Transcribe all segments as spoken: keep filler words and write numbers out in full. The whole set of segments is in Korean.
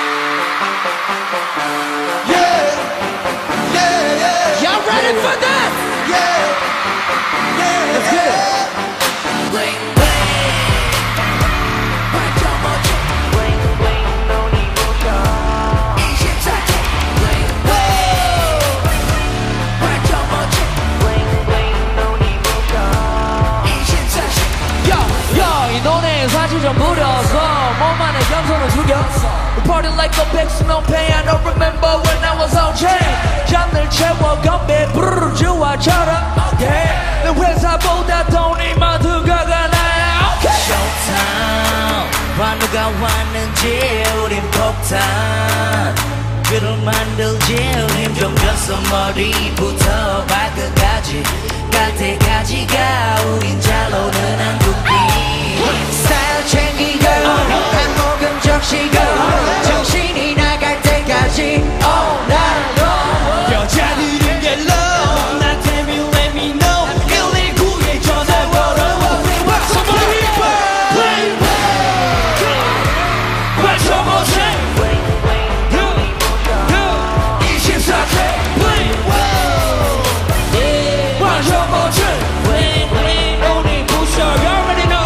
좀 부려서 몸 안에 염소를 죽였어 Party like a 백수 no pain I don't remember when I was on chain 잔을 채워 건배 부르르 주화처럼 okay 내 회사보다 돈이 모두가 나야 okay Showtime 봐 누가 왔는지 우린 폭탄 그를 만들지 우린 정졌어 머리부터 발끝까지 갈 때까지가 우린 잘 노는 한국인 스타일 챙기고 한 모금 적시고 정신이 나갈 때까지 all night long 여자들은 yellow 나한테 let me know 일일구에 전화 걸어 Somebody play 맞춰 보세 이십사 세 맞춰 보세 오늘 부셔 You already know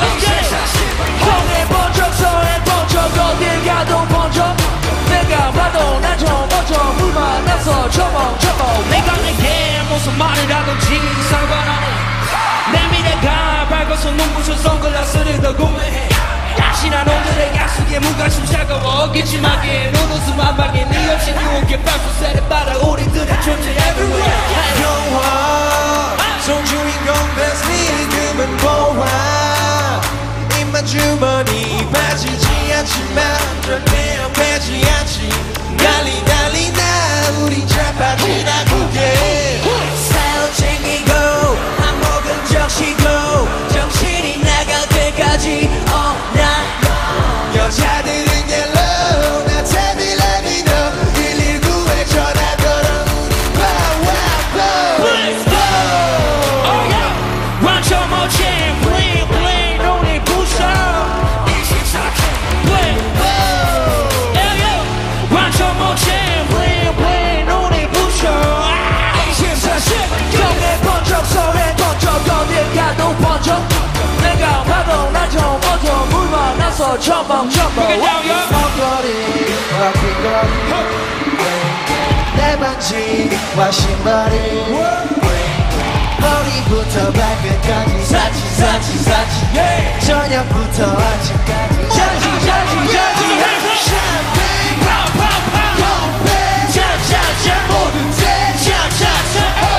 내가 내게 무슨 말을 하든지 상관없네 내 미래가 밝아서 눈부셔 선글라스를 더 구매해 약신한 오늘의 약속에 무관심 차가워 어기지마게 눈웃음 한 방에 네 없이 누운게 방구새를 빨아 우리들의 존재 everywhere 영화 송주인공 베스니 금은 보아 입만 주머니 빠지지 않지만 절대 빼지 않지 난리 난리 나 우리 자빠지나 그게 스타일 챙기고 한 모금 적시고 정신이 나갈 때까지 all night long 여자들은 yellow 나한테 let me know 일일구에 전화 걸어 우리 파워 Let's go Oh yeah 완전 멋진 bling bling 눈이 부셔 이십사 K bling Yeah yeah 완전 멋진 bling bling 눈이 부셔 이십사 K 경에 번쩍 서해 번쩍 어딜 가도 번쩍 내가 봐도 나좀 어서 물 만나서 첨벙첨벙 먹거리와 귀걸이 내 반지와 신발이 머리부터 발끝까지 사치 사치 사치 저녁부터 아침까지 자지 자지 자지 샴페인 팡팡팡 건배 자자자 모든 새 자자자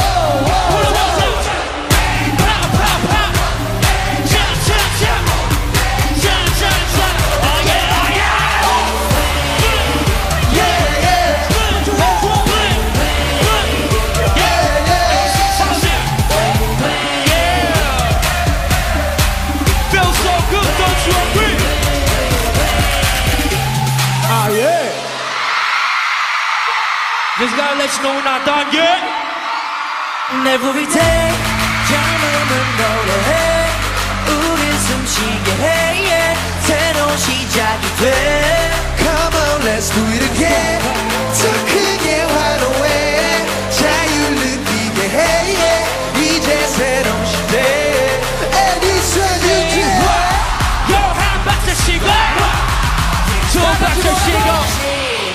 Just gotta let you know we're not done yet. Every day 젊음은 노래해 우릴 숨쉬게 해 yeah. 새로운 시작이 돼 Come on let's do it again 더 크게 환호해 자유를 느끼게 해 yeah. 이제 새로운 시대 에디슨 유지 Yo 한 박자 쉬고 두 박자 쉬고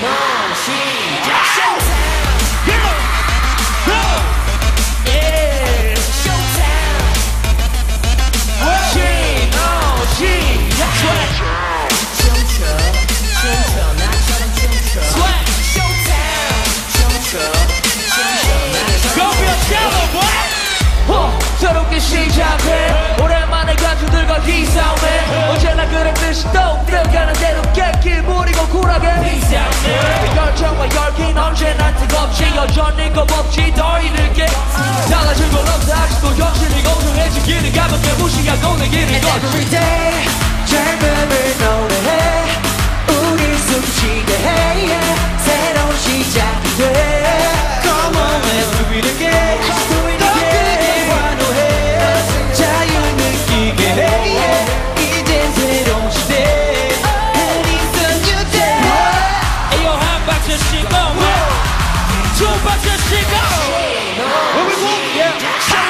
새롭게 시작해 오랜만에 가족들과 기싸움해 언제나 그랬듯이 또 뛰어가는 대로 객길 부리고 쿨하게 열정과 열기는 언제나 뜨겁지 여전히 겁없지 더 이를게 달라진 건 없어 아직도 현실이 공정해지기를 가볍게 무시하고 내 길을 걷지 Every day 젊음을 노래해 우릴 숨쉬게 해 yeah. 새로운 시작이 돼 Come on let's do it again do it again 환호해 자유 느끼게 해 yeah. 이젠 새로운 시대 And it's a new day Super Jessica. Here we go. Yeah.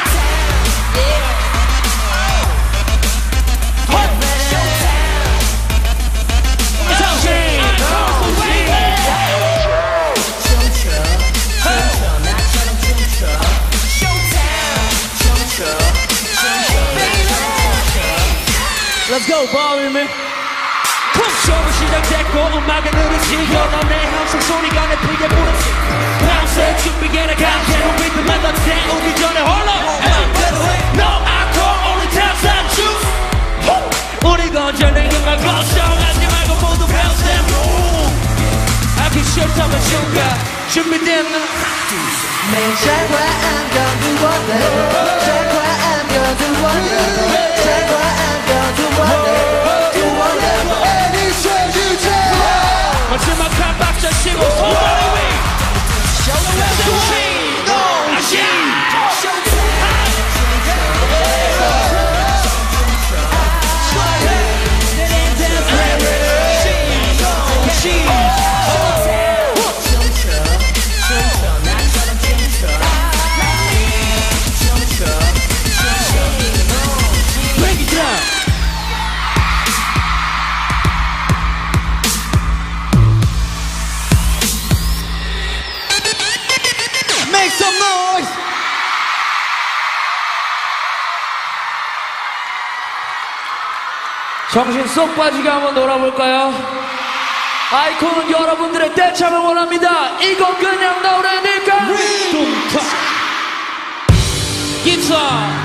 Let's go, ballroom. 춤쇼는 시작됐고 음악은 흐르시고 너네 항상 소리가 내 피에 부르지 밤새 준비해라 강제로 리듬만 더 태우기 전에 홀로 No alcohol, only times I choose 우리 건전해 음악 걱정하지 말고 모두 bounce and move I can show time and show God 준비됐나? 매일 잘과 안경 두 번대로 잘과 안경 두 번대로 잘과 안경 두 번대로 두 번대로 마지막 한 박자 치고 손발을 위 Break it down. Make some noise. 정신 쏙 빠지게 한번 놀아볼까요? 아이콘은 여러분들의 떼창을 원합니다. 이건 그냥 노래니까 둥탁 기타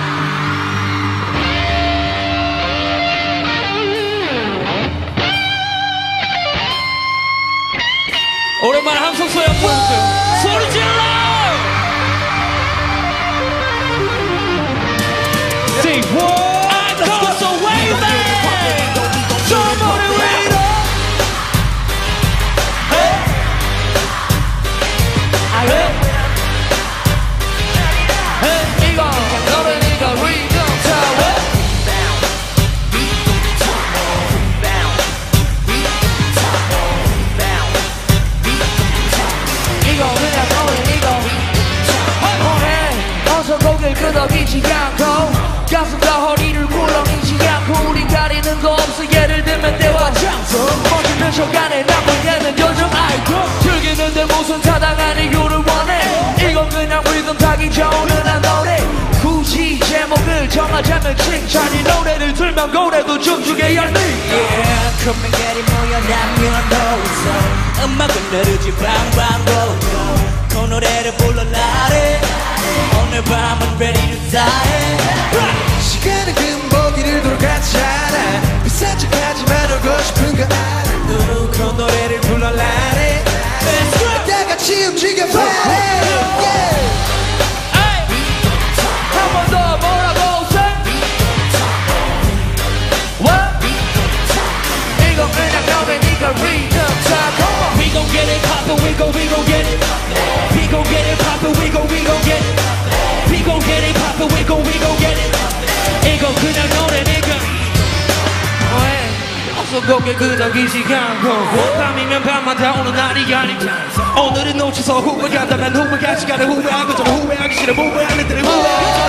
오랜만에 함성 소리 한번 보여주세요. 소리 질러! Say what? I go so way back. Somebody wait up. Hey. Hey. Hey. 이거 너네니까 rhythm tower. 이거 그냥 너네니까. 오늘 어서 고개를 끄덕이지 않고. 가슴과 허리를 굴렁이지 않고 우린 가리는 거 없어 예를 들면 때와 장소 멋있는 시간에 남은 예는 요즘 아이콘 즐기는데 무슨 타당한 이유를 원해 이건 그냥 리듬 타기 좋은 한 노래 굳이 제목을 정하자면 칭찬이 노래를 들면 고래도 춤추게 열리 Yeah, 커밍게리 모여 남녀노소 음악은 흐르지 방방곡곡 그 노래를 불러라래 오늘 밤은 ready to die 시간은 금보기를 돌아가잖아 비싼 척하지만 울고 싶은 거 알아 그 노래를 불러라래 다 같이 움직여봐 한 번 더 뭐라고 say What? 이건 그냥 너네니까 rhythm time We gon' get it poppin' we gon' we gon' get it We gon' get it poppin' we gon' we gon' get it We gon' get it poppin' we gon' we gon' get it 이건 그냥 노래니까 어서 고개 끄덕이지 않고 밤이면 밤마다 오는 날이 아니야 오늘은 놓쳐서 후회한다면 후회할 시간에 후회하고 좀 후회하기 싫어 후회하는 들을 후회하기 전에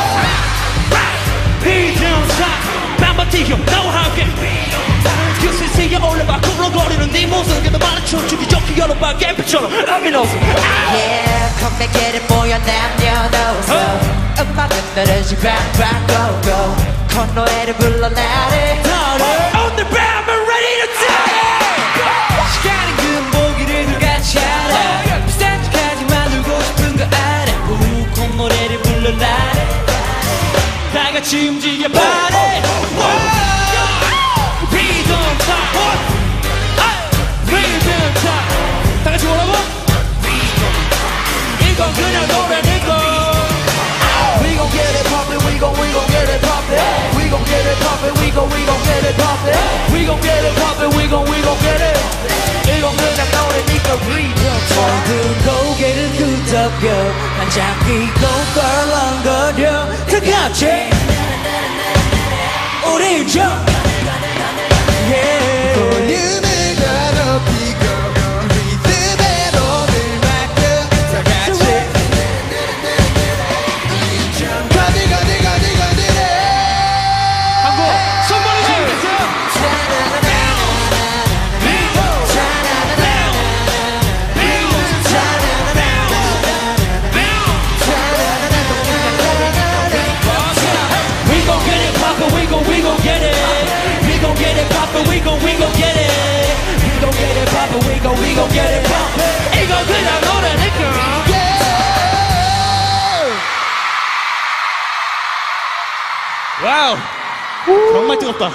후회 비정사 밤만 뛰어 나와 함께 규실시에 올라봐 굴러거리는 네 모습 그래도 많은 춤추기 좋게 열어봐 갬피처럼 I'm in awesome Yeah, 커밍게리 모여 남녀노소 음악은 흐르지 방방곡곡 그 노래를 불러라래 오늘 밤은 ready to die 시간은 금보기를 돌같이 알아 비싼 척하지만 울고 싶은 거 알아 우콩 노래를 불러라래 다 같이 움직여 party Rhythm time Rhythm time 다 같이 뭐라고? 이건 그냥 노래니까 We gon' get it poppin', we gon' we gon' get it poppin'. We gon' get it poppin', we gon' we gon' get it poppin'. We gon' get it poppin', we gon' we gon' get it. 이건 그냥 노래니까 rhythm time. 모두 고개를 끄덕여 난 잡히고 껄렁거려 다 같이 우리 좀 Yeah 볼륨을 더 높이고 리듬에 몸을 맡겨 다 we go we go get it bump. 이거 그냥 노래니까. 와우, 정말 뜨겁다.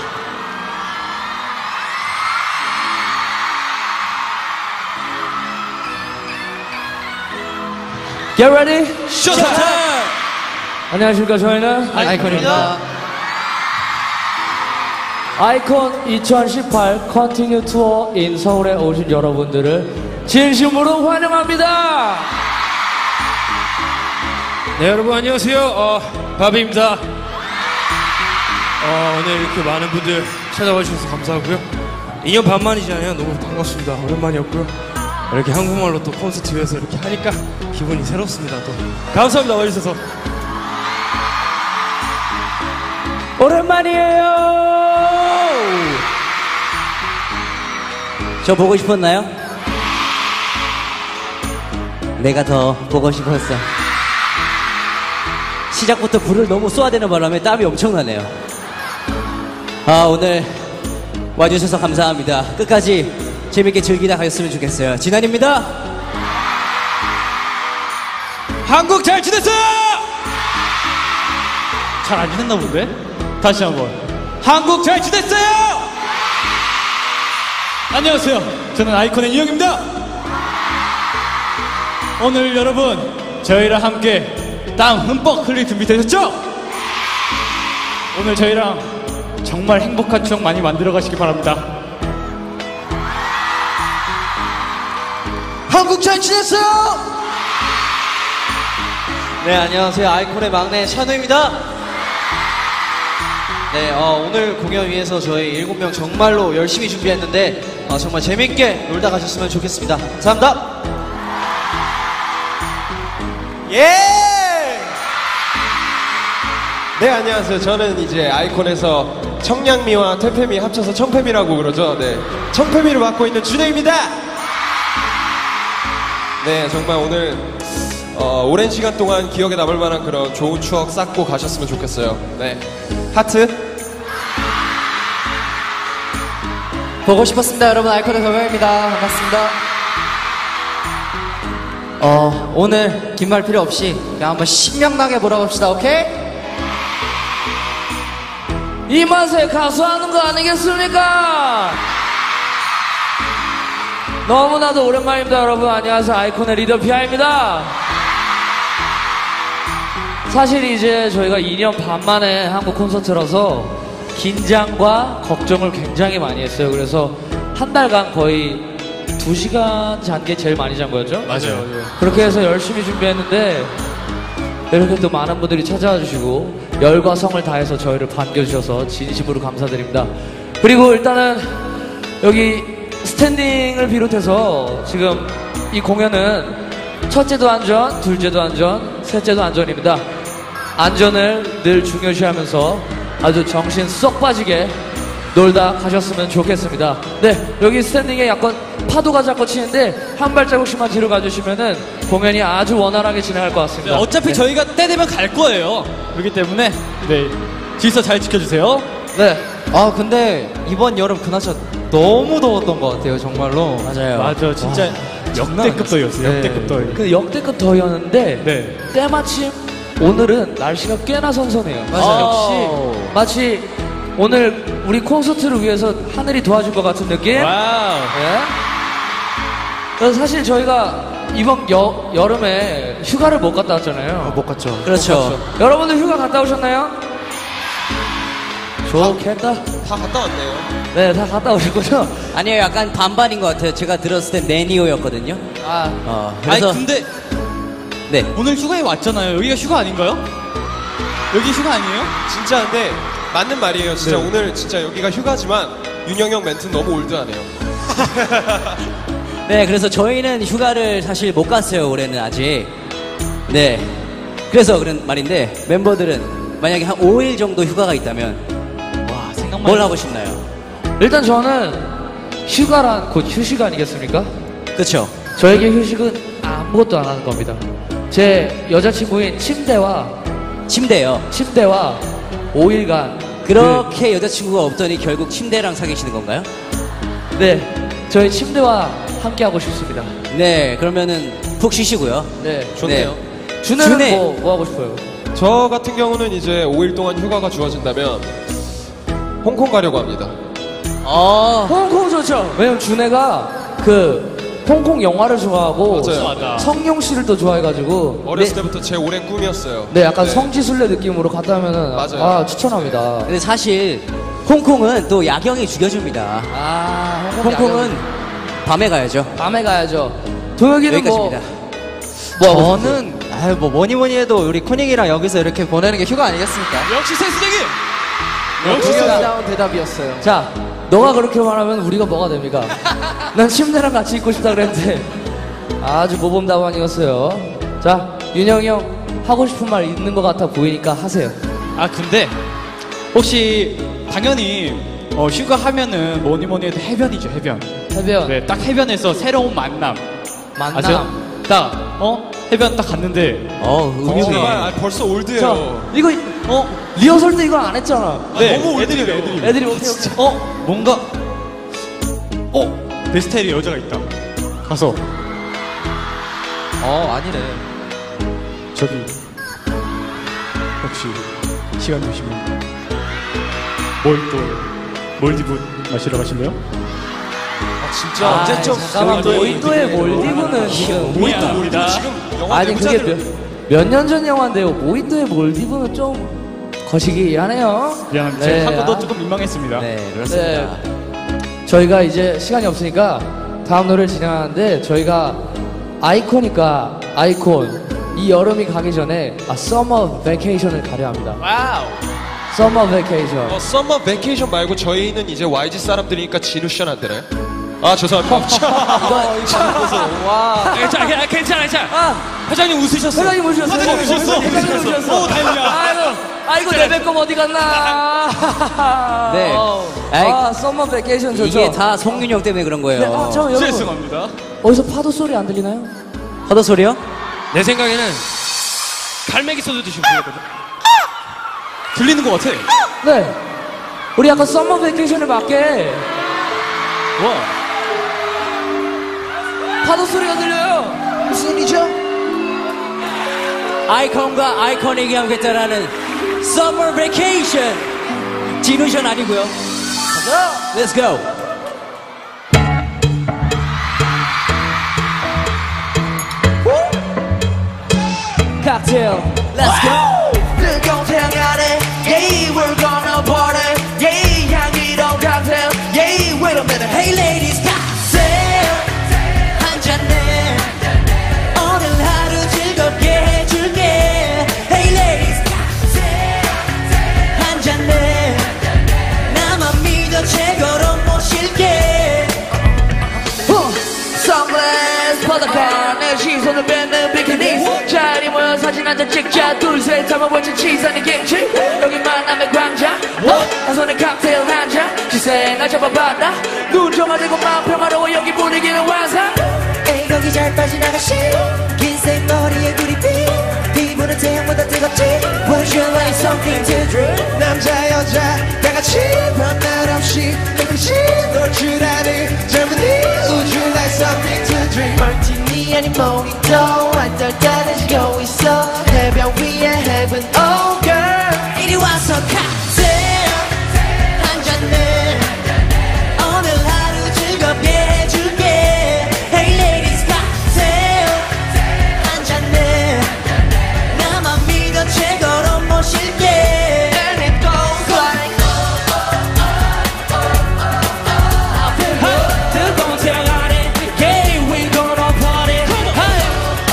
Get ready? 쇼타임! 안녕하십니까. 저희는 아이콘입니다. 아이콘 이천십팔 컨티뉴 투어 인 서울에 오신 여러분들을 진심으로 환영합니다. 네, 여러분 안녕하세요. 어, 바비입니다. 어, 오늘 이렇게 많은 분들 찾아와 주셔서 감사하고요. 이 년 반 만이잖아요. 너무 반갑습니다. 오랜만이었고요. 이렇게 한국말로 또 콘서트에서 이렇게 하니까 기분이 새롭습니다. 또 감사합니다. 와주셔서. 오랜만이에요. 저 보고 싶었나요? 내가 더 보고 싶었어. 시작부터 불을 너무 쏘아대는 바람에 땀이 엄청나네요. 아, 오늘 와주셔서 감사합니다. 끝까지 재밌게 즐기다 가셨으면 좋겠어요. 진한입니다. 한국 잘 지냈어요? 잘 안 지냈나 본데? 다시 한번. 한국 잘 지냈어요? 안녕하세요. 저는 아이콘의 이영입니다. 오늘 여러분 저희랑 함께 땀 흠뻑 흘릴 준비 되셨죠? 오늘 저희랑 정말 행복한 추억 많이 만들어 가시기 바랍니다. 한국 잘 지냈어요? 네, 안녕하세요. 아이콘의 막내 샤누입니다. 네, 어, 오늘 공연 위해서 저희 일곱 명 정말로 열심히 준비했는데 어, 정말 재밌게 놀다 가셨으면 좋겠습니다. 감사합니다. 예! 네, 안녕하세요. 저는 이제 아이콘에서 청량미와 태페미 합쳐서 청페미라고 그러죠. 네, 청페미를 맡고 있는 준혜입니다. 네, 정말 오늘 어, 오랜 시간 동안 기억에 남을 만한 그런 좋은 추억 쌓고 가셨으면 좋겠어요. 네, 하트. 보고 싶었습니다. 여러분, 아이콘의 더명입니다. 반갑습니다. 어, 오늘 긴 말 필요 없이 그냥 한번 신명나게 몰아봅시다. 오케이? 이 맛에 가수하는 거 아니겠습니까? 너무나도 오랜만입니다. 여러분 안녕하세요. 아이콘의 리더 비아입니다. 사실 이제 저희가 이 년 반 만에 한국 콘서트라서 긴장과 걱정을 굉장히 많이 했어요. 그래서 한 달간 거의 두 시간 잔 게 제일 많이 잔 거였죠? 맞아요. 그렇게 해서 열심히 준비했는데 이렇게 또 많은 분들이 찾아와 주시고 열과 성을 다해서 저희를 반겨주셔서 진심으로 감사드립니다. 그리고 일단은 여기 스탠딩을 비롯해서 지금 이 공연은 첫째도 안전, 둘째도 안전, 셋째도 안전입니다. 안전을 늘 중요시하면서 아주 정신 쏙 빠지게 놀다 가셨으면 좋겠습니다. 네, 여기 스탠딩에 약간 파도가 자꾸 치는데 한 발자국씩만 뒤로 가주시면은 공연이 아주 원활하게 진행할 것 같습니다. 네, 어차피 네. 저희가 때 되면 갈 거예요. 그렇기 때문에 네, 질서 잘 지켜주세요. 네, 아, 근데 이번 여름 그나저나 너무 더웠던 것 같아요. 정말로. 맞아요. 맞아, 진짜 역대급 더위였어요. 네. 역대급 더위. 그 역대급 더위였는데 네. 때마침 오늘은 날씨가 꽤나 선선해요. 맞아요. 역시 마치 오늘 우리 콘서트를 위해서 하늘이 도와줄 것 같은 느낌? 와우. 예? 그래서 사실 저희가 이번 여, 여름에 휴가를 못 갔다 왔잖아요. 못 갔죠. 그렇죠. 여러분들 휴가 갔다 오셨나요? 좋겠다. 다 갔다 왔네요. 네, 다 갔다 오셨군요. 아니요, 약간 반반인 것 같아요. 제가 들었을 땐 내니오였거든요. 아, 어, 그래서 아니 근데 네. 오늘 휴가에 왔잖아요. 여기가 휴가 아닌가요? 여기 휴가 아니에요? 진짜 근데 맞는 말이에요. 진짜 네. 오늘 진짜 여기가 휴가지만 윤영 형 멘트는 너무 올드하네요. 네, 그래서 저희는 휴가를 사실 못 갔어요. 올해는 아직. 네. 그래서 그런 말인데 멤버들은 만약에 한 오 일 정도 휴가가 있다면 와, 생각만 뭘 해도- 하고 싶나요? 일단 저는 휴가란 곧 휴식 아니겠습니까? 그렇죠. 저에게 휴식은 아무것도 안 하는 겁니다. 제 여자친구인 침대와 침대요. 침대와 오 일간 그렇게 여자친구가 없더니 결국 침대랑 사귀시는 건가요? 네, 저희 침대와 함께 하고 싶습니다. 네, 그러면은 푹 쉬시고요. 네. 좋네요. 준혜는 준혜. 뭐, 뭐 하고 싶어요? 저 같은 경우는 이제 오 일 동안 휴가가 주어진다면 홍콩 가려고 합니다. 어, 홍콩 좋죠. 왜냐면 준혜가 그 홍콩 영화를 좋아하고 맞아요. 성룡 씨를 또 좋아해가지고 어렸을 때부터 제 오랜 꿈이었어요. 네 약간 성지순례 느낌으로 갔다 하면은 맞아요. 아 추천합니다. 근데 사실 홍콩은 또 야경이 죽여줍니다. 아 홍콩은 밤에 가야죠. 밤에 가야죠. 도혁이는 뭐 여기까지입니다. 뭐 저는 아유 뭐 뭐니 뭐니 해도 우리 코닉이랑 여기서 이렇게 보내는 게 휴가 아니겠습니까? 역시 센스쟁이. 역시 나온 대답이었어요. 자, 너가 그렇게 말하면 우리가 뭐가 됩니까? 난 침대랑 같이 있고 싶다 그랬는데 아주 모범답안이었어요. 자, 윤영이 형 하고 싶은 말 있는 것 같아 보이니까 하세요. 아 근데 혹시 당연히 어, 휴가 하면은 뭐니 뭐니 해도 해변이죠 해변. 해변, 네, 딱 해변에서 새로운 만남. 만남. 아세요? 딱 어? 해변 딱 갔는데 어, 의미 정말 아, 벌써 올드해요. 자, 이거 어 리허설 때 이거 안 했잖아. 네, 너무 애들이 올드해요. 애들이 애들이 오케이 오케이. 어 뭔가 어 내 스타일의 여자가 있다. 가서 어 아니네. 저기 혹시 시간 되시면 몰도 몰디브 마시러 가실래요? 진짜 아, 언제쯤 잠깐만 모히또의 몰디브는 지금 모히또 모히또 지금 영화 아니 그게 내부자들 몇 년 전 영화인데요. 모히또의 몰디브는 좀 거시기하네요. 미안합니다. 네. 제 한국도 조금 민망했습니다. 네, 그렇습니다. 저희가 이제 시간이 없으니까 다음 노래를 진행하는데 저희가 아이콘이니까 아이콘 이 여름이 가기 전에 아 서머 베케이션을 가려 합니다. 와우. 서머 베케이션. 어, 썸머 베케이션 말고 저희는 이제 와이지 사람들이니까 진우 씨는 안 되나요? 아 죄송합니다. 와. 괜찮아, 괜찮아, 괜찮아. 괜찮아. 아, 회장님 웃으셨어. 회장님 오셨어요. 회장님 오셨어. 회장님 오셨어. 오, 다행이야. 아이고, 아이고 레벨컵 어디 갔나? 네. 아이, 아, 서머 베케이션 좋죠. 이게 다 송윤영 때문에 그런 거예요. 네, 아, 잠깐 여러분. 죄송합니다. 어디서 파도 소리 안 들리나요? 허더 소리요? 내 생각에는 갈매기 소리도 지금 들렸거든. 들리는 것 같아. 네. 우리 약간 서머 베케이션에 맞게 와. 파도 소리가 들려요. 무슨 일이죠? 아이콘과 아이코닉이 함께했다라는 Summer Vacation. 진우션 아니고요. Let's go. 칵테일. Let's go. 뜨거운 태양 아래 Yeah we're gonna party Yeah 향기로운 칵테일 Yeah wait a minute Hey ladies, cocktail 한잔 내. 오늘 하루 즐겁게 해줄게. Hey ladies, cocktail 한잔 내. 나만 믿어 최고로 모실게. 선글라스 바닥가 내 시선을 뺏는 비키니 자리 모여 사진 한 장 찍자 둘셋 한번 보자 치사는 김치 여기 만남의 광장 한 손에 칵테일 한잔 시생을 잡아봤다 눈 정화되고 마음 평화로워 여기 분위기는 완상 에이 거기 잘 빠진 아가씨 긴 생머리에 구리빛 피부는 태양보다 뜨겁지 Would you like something to drink? 남자 여자 다 같이 밤낮 없이 깨끗이 놀줄 아는 젊은이 Would you like something to drink? 마티니 아닌 모히또 알딸딸해지고 있어 해변 위에 heaven oh girl 이리 와서 칵테일 한잔 내. 오늘 하루 즐겁게 해줄게. Hey ladies, cocktail 한잔 내. 나만 믿어 최고로 모실게. And it goes like 뜨거운 태양 아래 Yeah, we gonna party. Hey.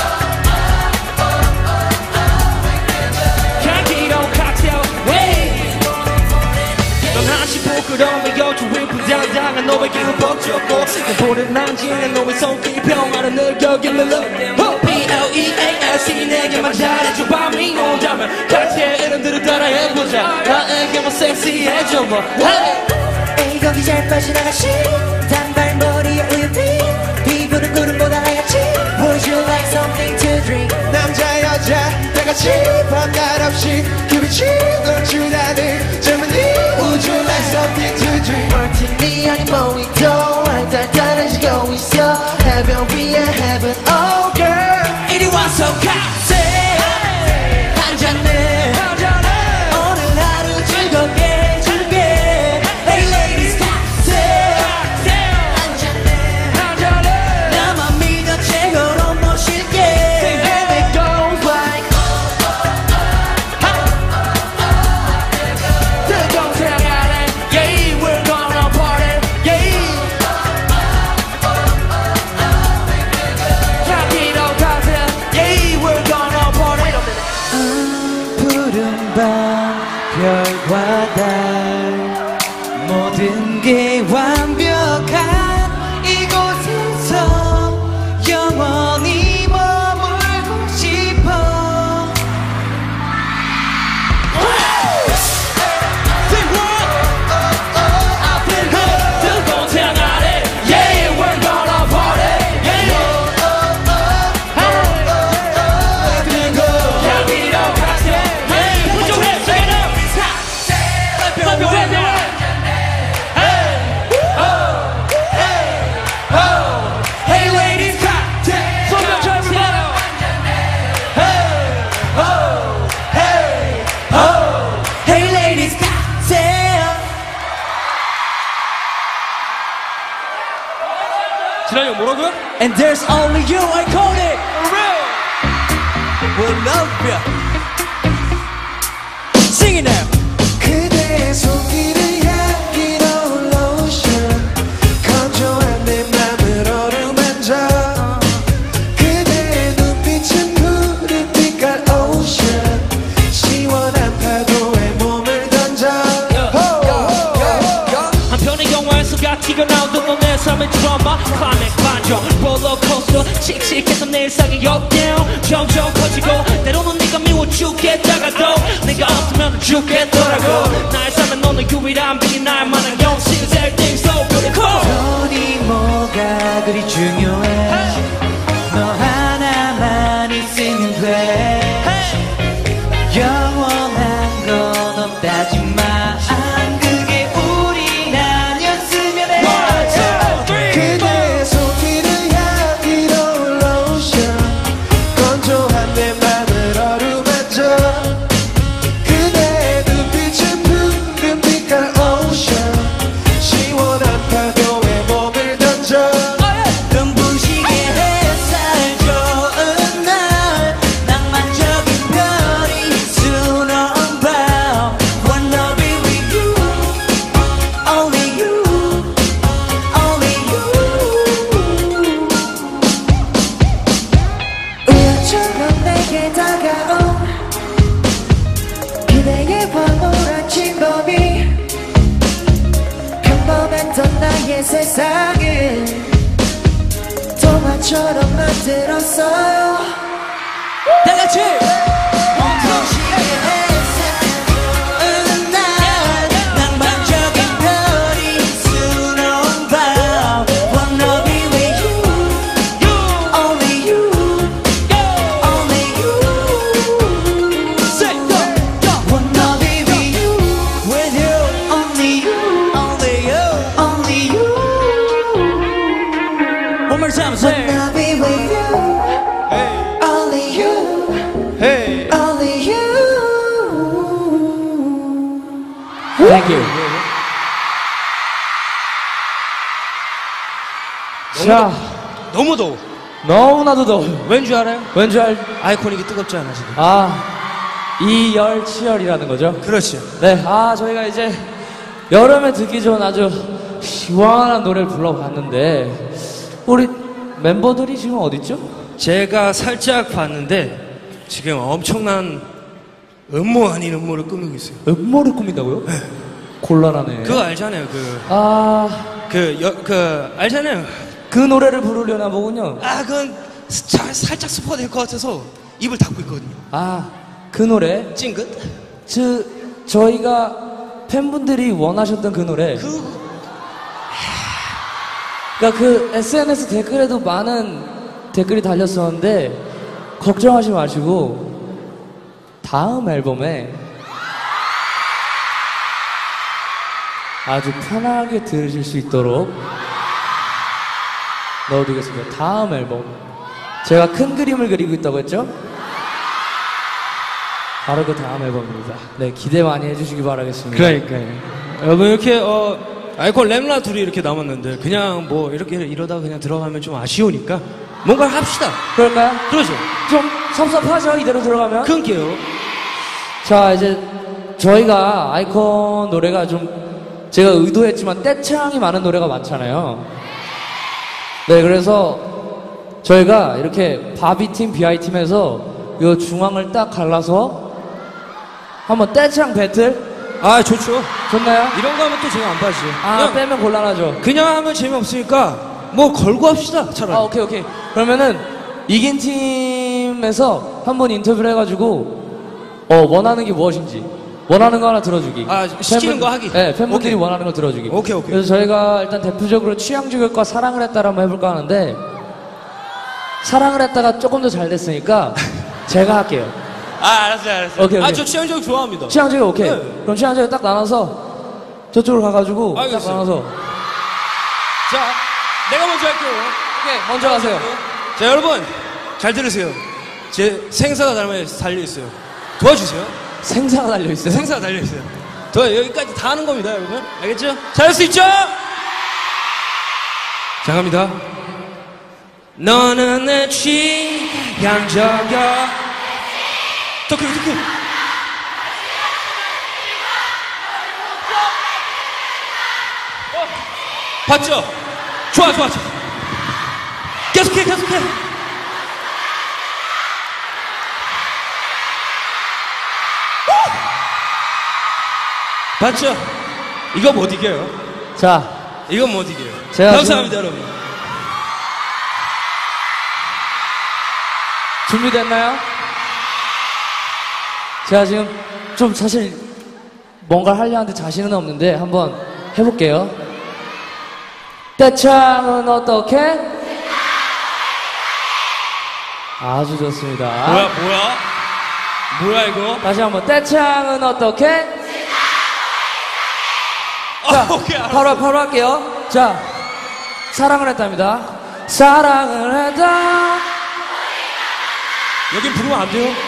향기로운 칵테일 Hey. 넌 한시 부끄러움에 여주에 부장당한 너의 기분 벅찼고 보는 남진의 너의 손길이 평화를 느껴기는 love P L E A S E 내게만 잘해줘 밤이 온다면 칵테일 이름들을 따라해보자 나에게만 섹시해줘 뭐 Hey. 에이 거기 잘 빠진 아가씨 단발머리에 우유빛 피부는 구름보다 하얗지 Would you like something to drink? 남자 여자 다 같이 밤낮 없이 규비치 놀줄 아는 젊은이 Would you like something to drink? 마티니 아닌 모히또 알딸딸해지고 해변 위에 heaven oh girl 이리 와서 가세 한 잔에 오늘 하루 즐겁게 해줄게 Hey ladies cocktail 한 잔에 나만 믿어 최고로 모실게 And it goes like 뜨거운 태양 아래 Yeah we're gonna party Yeah 향기로 가득 Yeah we're gonna party 푸른 밤 별과 달 모든 게 완벽한 이곳에서 영원히 머물고 싶어 뜨거운 태양 아래 Yeah we're gonna party Yeah 향기로 가득 Yeah put your hands together Clap your hands now Hey ladies, cocktail. 손 들어줘 everybody. Hey ladies cocktail 지난이 형 뭐라고요? And there's only you, I call it. We'll love you Sing it now. 그대의 손길을 향기로운 로션 건조한 내 맘을 어루만져 그대의 눈빛은 푸른 빛깔 오션 시원한 파도에 몸을 던져 한편의 영화에서 같이가 나오던 너내 삶의 드라마 클라이맥스 반전 롤러코스터 칙칙했던 내 일상의 역대운 점점 커지고 때로는 네가 미워 죽겠다가도 네가 없으면 죽겠더라고 나의 삶에 너는 유일한 빛이 날만한 영신 everything so beautiful 돈이 뭐가 그리 중요해 너 하나만 있으면 돼 영원한 건 없다지만 그게 우린 아니었으면 해 그대의 손길을 향기로운 로션 건조한 내 맘을 어루만져 그대의 눈빛은 푸른 빛깔 오션 시원한 파도에 몸을 던져 눈부시게 햇살 좋은 날 낭만적인 별이 수놓은 밤 Wanna be with you Only you Only you 우연처럼 내게 다가온 그대의 황홀한 침범이 평범했던 나의 세상을 동화처럼 만들었어요 다 같이. 눈부시게 햇살 좋은 날 낭만적인 별이 수놓은 밤 Wanna be with you Only you Only you Wanna be with you With you Only you Only you Only you One more time, say. Wanna be with you Only you Only you Thank you. 자, 너무 더워. 너무나도 더워. 왠줄 알아요? 왠지 알? 아이코닉이 뜨겁지 않아 지금. 아, 이열치열이라는 거죠? 그렇지. 네, 아 저희가 이제 여름에 듣기 좋은 아주 시원한 노래를 불러봤는데 우리 멤버들이 지금 어딨죠? 제가 살짝 봤는데 지금 엄청난 음모 아닌 음모를 꾸미고 있어요. 음모를 꾸민다고요? 곤란하네. 그거 알잖아요. 그, 아, 그, 여, 그, 알잖아요. 그 노래를 부르려나 보군요. 아, 그건 사, 살짝 스포가 될 것 같아서 입을 닫고 있거든요. 아, 그 노래? 찡긋? 저, 저희가 팬분들이 원하셨던 그 노래. 그, 그러니까 그 에스엔에스 댓글에도 많은 댓글이 달렸었는데 걱정하지 마시고 다음 앨범에 아주 편하게 들으실 수 있도록 넣어두겠습니다. 다음 앨범. 제가 큰 그림을 그리고 있다고 했죠? 바로 그 다음 앨범입니다. 네, 기대 많이 해주시기 바라겠습니다. 그러니까요. 여러분 이렇게 어 아이콘 램라 둘이 이렇게 남았는데 그냥 뭐 이렇게 이러다가 그냥 들어가면 좀 아쉬우니까 뭔가를 합시다. 그럴까요? 그러죠. 좀 섭섭하죠, 이대로 들어가면? 그러니까요. 자, 이제 저희가 아이콘 노래가 좀 제가 의도했지만 떼창이 많은 노래가 많잖아요. 네, 그래서 저희가 이렇게 바비팀, 비아이팀에서 이 중앙을 딱 갈라서 한번 떼창 배틀? 아, 좋죠. 좋나요? 이런 거 하면 또 제가 안 봐지. 아, 그냥, 빼면 곤란하죠. 그냥 하면 재미없으니까 뭐 걸고 합시다. 차라리. 아, 오케이, 오케이. 그러면은 이긴 팀에서 한 번 인터뷰를 해가지고 어, 원하는 게 무엇인지 원하는 거 하나 들어주기. 아, 시키는 팬분- 거 하기. 네, 팬분들이 오케이. 원하는 거 들어주기. 오케이, 오케이. 그래서 저희가 일단 대표적으로 취향저격과 사랑을 했다를 한번 해볼까 하는데 사랑을 했다가 조금 더 잘 됐으니까 제가 할게요. 아, 알았어요, 알았어요. 오케이, 오케이. 아, 저 취향적 좋아합니다. 취향저격 오케이. 네. 그럼 취향저격 딱 나눠서 저쪽으로 가가지고 딱 알겠어요. 나눠서 자, 내가 먼저 할게요. 오케이, 먼저 가세요. 자, 여러분 잘 들으세요. 제 생사가 달려 있어요. 도와주세요. 생사가 달려있어요. 생사가 달려 있어요. 더 여기까지 다 하는 겁니다, 여러분. 알겠죠? 잘할 수 있죠? 자, 갑니다. 너는 내 취향저격. 더 크게, 더 크게. 어, 봤죠? 좋아, 좋아, 좋아. 계속해, 계속해. 봤죠? 이거 못 이겨요. 자, 이건 못 이겨요. 제가 감사합니다, 여러분. 준비됐나요? 제가 지금 좀 사실 뭔가 하려 하는데 자신은 없는데 한번 해볼게요. 떼창은 어떻게? 아주 좋습니다. 뭐야, 뭐야? 뭐야, 이거? 다시 한번 떼창은 어떻게? 자, 아, 오케이, 알았어. 바로 바로 할게요. 자, 사랑을 했답니다. 사랑을 했다. 여긴 부르면 안 돼요?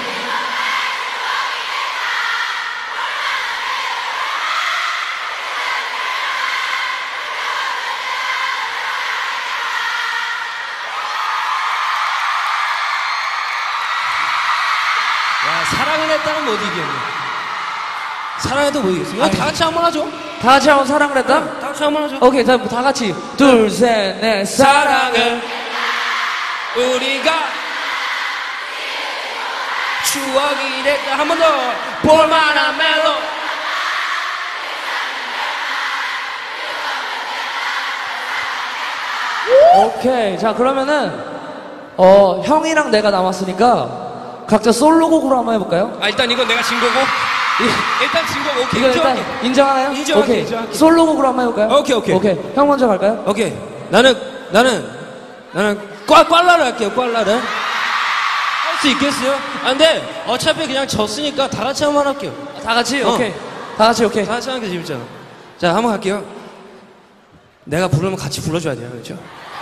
야, 사랑을 했다는 못 이기겠네. 사랑해도 못 이겼어. 이거 다 같이 한번 하죠. 다 같이 한번 사랑을 했다. 다 같이 한번 하죠. 오케이, 다, 다 같이 둘, 셋, 넷, 사랑을. 우리가 추억이 됐다. 한 번 더 볼만한 멜로. 오케이. 자, 그러면은 어 형이랑 내가 남았으니까 각자 솔로곡으로 한번 해볼까요? 아, 일단 이건 내가 진 거고. 일단 진 거고. 오케이. 이거 일단 인정할게. 인정하나요? 인정할게, 오케이. 인정할게. 솔로곡으로 한번 해볼까요? 오케이, 오케이. 오케이. 형 먼저 갈까요? 오케이. 나는 나는 나는 꽈 꽈라를 할게요. 꽈라를. 할 수 있겠어요? 아, 근데 어차피 그냥 졌으니까 다 같이 한번 할게요. 다 같이. 어. 오케이. 다 같이 오케이. 다 같이 하는 게 재밌잖아. 자, 한번 갈게요. 내가 부르면 같이 불러줘야 돼요, 그렇죠?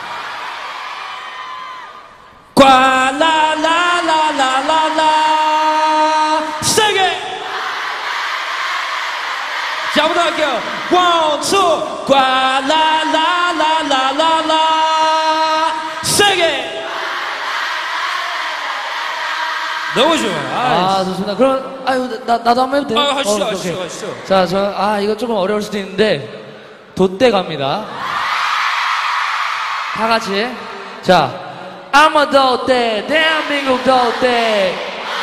꽈라라라라라라 세게. 자, 한번 더 할게요. 원, 투, 꽈라라라라라라 세게. 너무 좋아요. 아, 아, 좋습니다. 그럼 아유 나 나도 한번 해도 돼요? 아, 하시죠, 어, 하시죠, 오케이. 하시죠. 자, 저 아 이거 조금 어려울 수도 있는데 돛대 갑니다. 다 같이. 자, I'm a 돛대, 대한민국 돛대.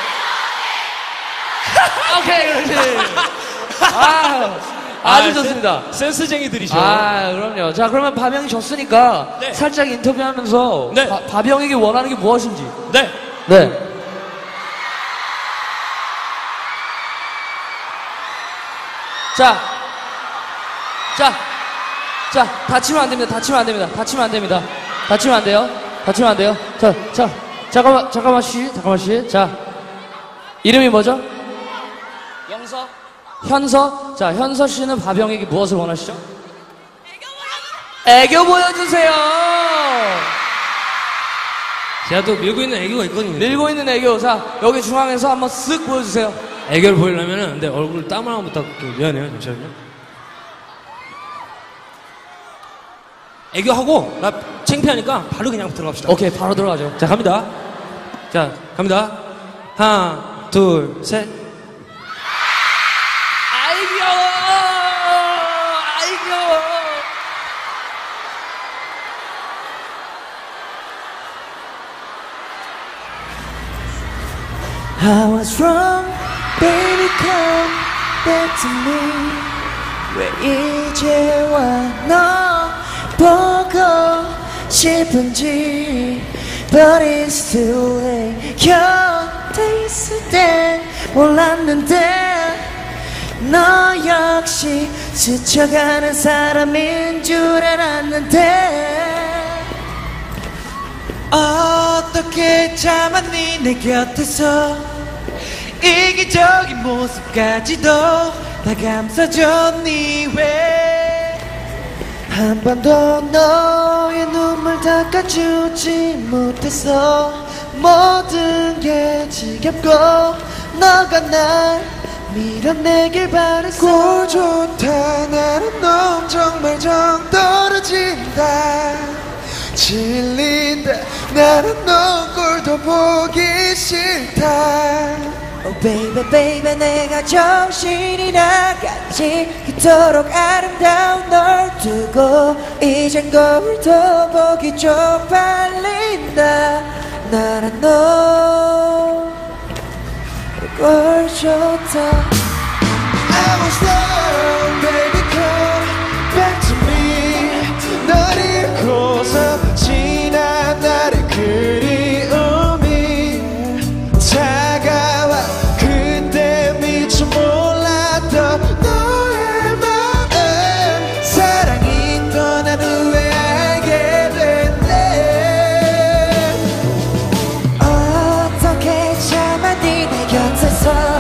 오케이, 그렇지. 아, 아주 아, 좋습니다. 센, 센스쟁이들이죠. 아, 그럼요. 자, 그러면 바병이 졌으니까 네. 살짝 인터뷰하면서 네. 바, 바병에게 원하는 게 무엇인지. 네. 네. 자, 자, 자, 다치면 안 됩니다. 다치면 안 됩니다. 다치면 안 됩니다. 다치면 안 돼요. 다치면 안 돼요. 자, 자, 잠깐만, 잠깐만 쉬, 잠깐만 쉬. 자, 이름이 뭐죠? 영서. 현서. 자, 현서 씨는 바병에게 무엇을 원하시죠? 애교 보여주세요. 제가 또 밀고 있는 애교가 있거든요. 밀고 있는 애교. 자, 여기 중앙에서 한번 쓱 보여주세요. 애교를 보이려면은, 근데 얼굴 땀을 한번 닦을게요. 미안해요, 잠시만요. 애교하고, 나 창피하니까 바로 그냥 들어갑시다. 오케이, 바로 들어가죠. 자, 갑니다. 자, 갑니다. 하나, 둘, 셋. 아이 귀여워! 아이 귀여워! I was wrong, baby, come back to me. 왜 이제와 너 보고 싶은지. But it's too late. 곁에 있을 땐 몰랐는데 너 역시 스쳐가는 사람인 줄 알았는데 어떻게 참았니 내 곁에서 이기적인 모습까지도 다 감싸줬니 왜 한 번도 너의 눈물 닦아주지 못해서 모든 게 지겹고 너가 날 밀어내길 바랬어. 꼴 좋다 나는 넌 정말 정 떨어진다 질린다 나는 넌 꼴도 보기 싫다. Oh baby baby 내가 정신이 나갔지. 그토록 아름다운 널 두고 이젠 거울도 보기 쪽팔린다. 나란 너 꼴 좋다. I was wrong baby come back to me 널 잃고서 지난 날의 그리움이 다가와 그때 미처 몰랐던 너의 마음 사랑이 떠난 후에 알게 됐네. 어떻게 참았니 내 곁에서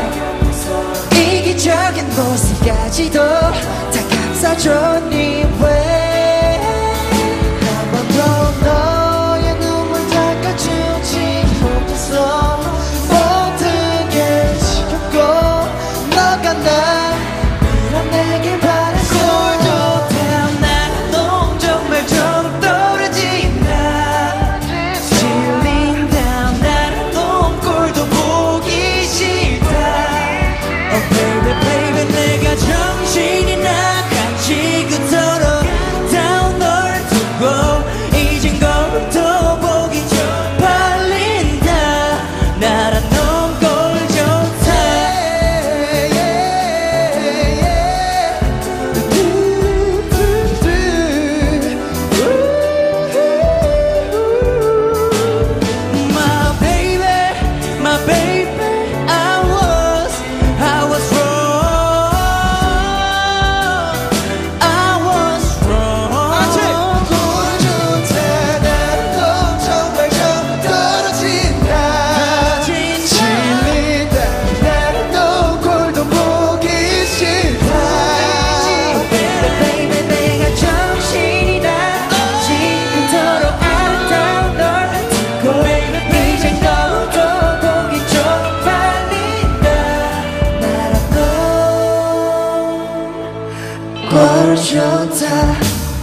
이기적인 모습까지도 다 감싸줬니 왜 한 번도 너의 눈물 닦아주지 못해서 모든 게 지겹고 너가 날 밀어내길 바랬어. 꼴 좋다 나는 넌 정말 정 떨어진다 질린다 나는 넌 꼴도 보기 싫다. Oh baby baby 내가 정신이 나갔지. 그토록 다운 널 두고 이젠 거울도 보기 쪽팔린다. 나란 넌 꼴 좋다. My baby, my baby, I was, I was wrong. I was wrong. 꼴 좋다 나는 넌 정말 정 떨어진다 질린다 나는 넌 꼴도 보기 싫다. Baby baby 내가 정신이 나갔지. 그토록 아름다운 널 두고 이젠 거울도 보기 쪽팔린다. 나란 넌꼴 좋다.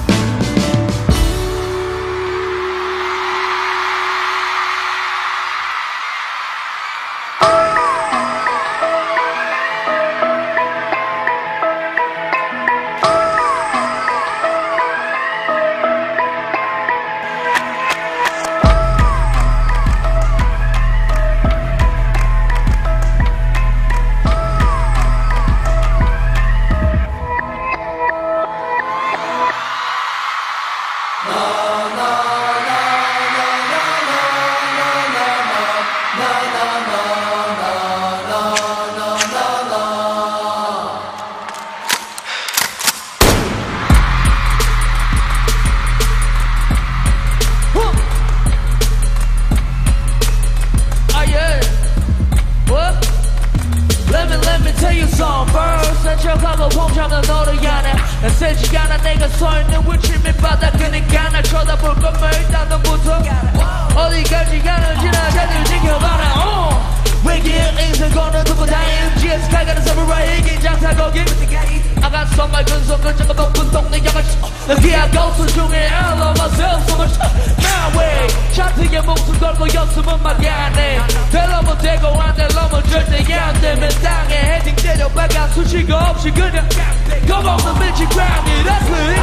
Ah, yeah. What? Let me, let me tell you some birds. 산책하고 봄 잡는 너를 향해 세지 않아 내가 서 있는 위치 밑바닥 그니까 날 쳐다볼 거면 일단 너부터 어디까지 가 시간을 지나 자들 지켜봐라 어. 외길 인생 거는 누구 다임 지에서 갈가는 사무라이긴 장사거긴 아가 선말 근소 글자가 높은 동네 영화씨 난 귀하고 소중해 I love myself so much My way 차트에 목숨 걸고 연습은 말이 안해 되려면 되고 안 되려면 절대 안 되면 땅에 헤딩 때려 박아 수식어 없이 그냥 겁없는 밀치 grind that's it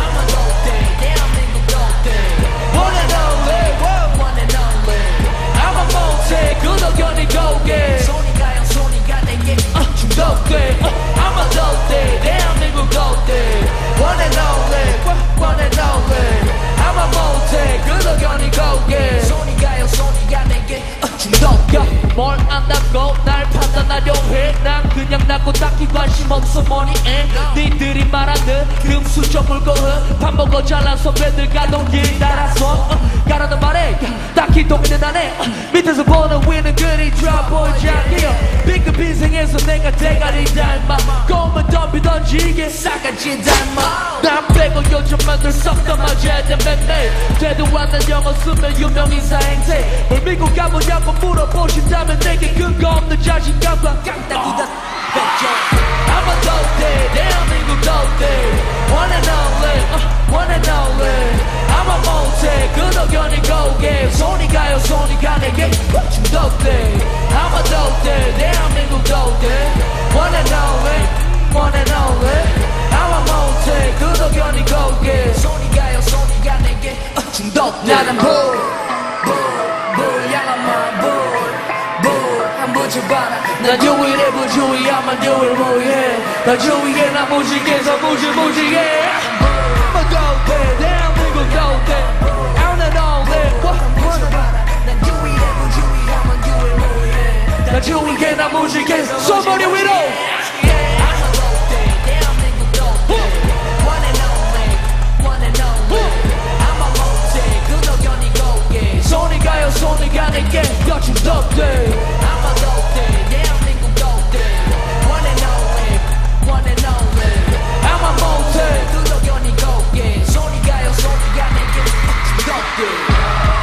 One and only one and only I'm a multi 구독견이 고개 손이가 형 손이가 내게 중독돼 I'm a 도대 대한민국 도대 One and only one and only I'm a multi 구독견이 고개 손이가 형 손이가 내게 중독돼 뭘 안다고 날 판단하려 해난 그냥 나고 딱히 관심 없어 머니에 니들이 말하는 금수저 물고흐 밥 먹어 잘난 선배들 가던 길 따라서 가라는 말에 딱히 동의는 안해 밑에서 보는 위는 그리 좋아 보이지 않게요 B급 인생에서 내가 대가리 닮아 꼬면 덤비던지 이게 싸가지 닮아 난 빼고 요즘만들 썩다 맞아야 돼 매일 되도 않는 영어 쓰면 유명인사 행세 뭘 믿고 가보냐고 물어보신다면 내게 근거 없는 자신감과 깡따기가 I'm a 도대 대한민국 도대 One and only uh, one and only I'm a multi 구독견이 고개 손이 가요 손이 가 내게 중독돼 I'm a 도대 대한민국 도대 One and only one and only I'm a multi 구독견이 고개 손이 가요 손이 가 내게 중독돼 나는 불 불 향한 불 불 붙여봐라 난 유일해 부주의야만 유일무이해 난 주위에 나 무식해서 무지무지해 I'm a 도대 대한민국 도대 I'm not only 난 유일해 부주의야만 유일무이해 난 주위에 나 무식해서 손머리 위로 손이 가요 손이 가 내게 더 중독돼 I'm a 도대 대한민국 도대 One and only one and only I'm a multi 구독견이 고개 손이 가요 손이 가 내게 중독돼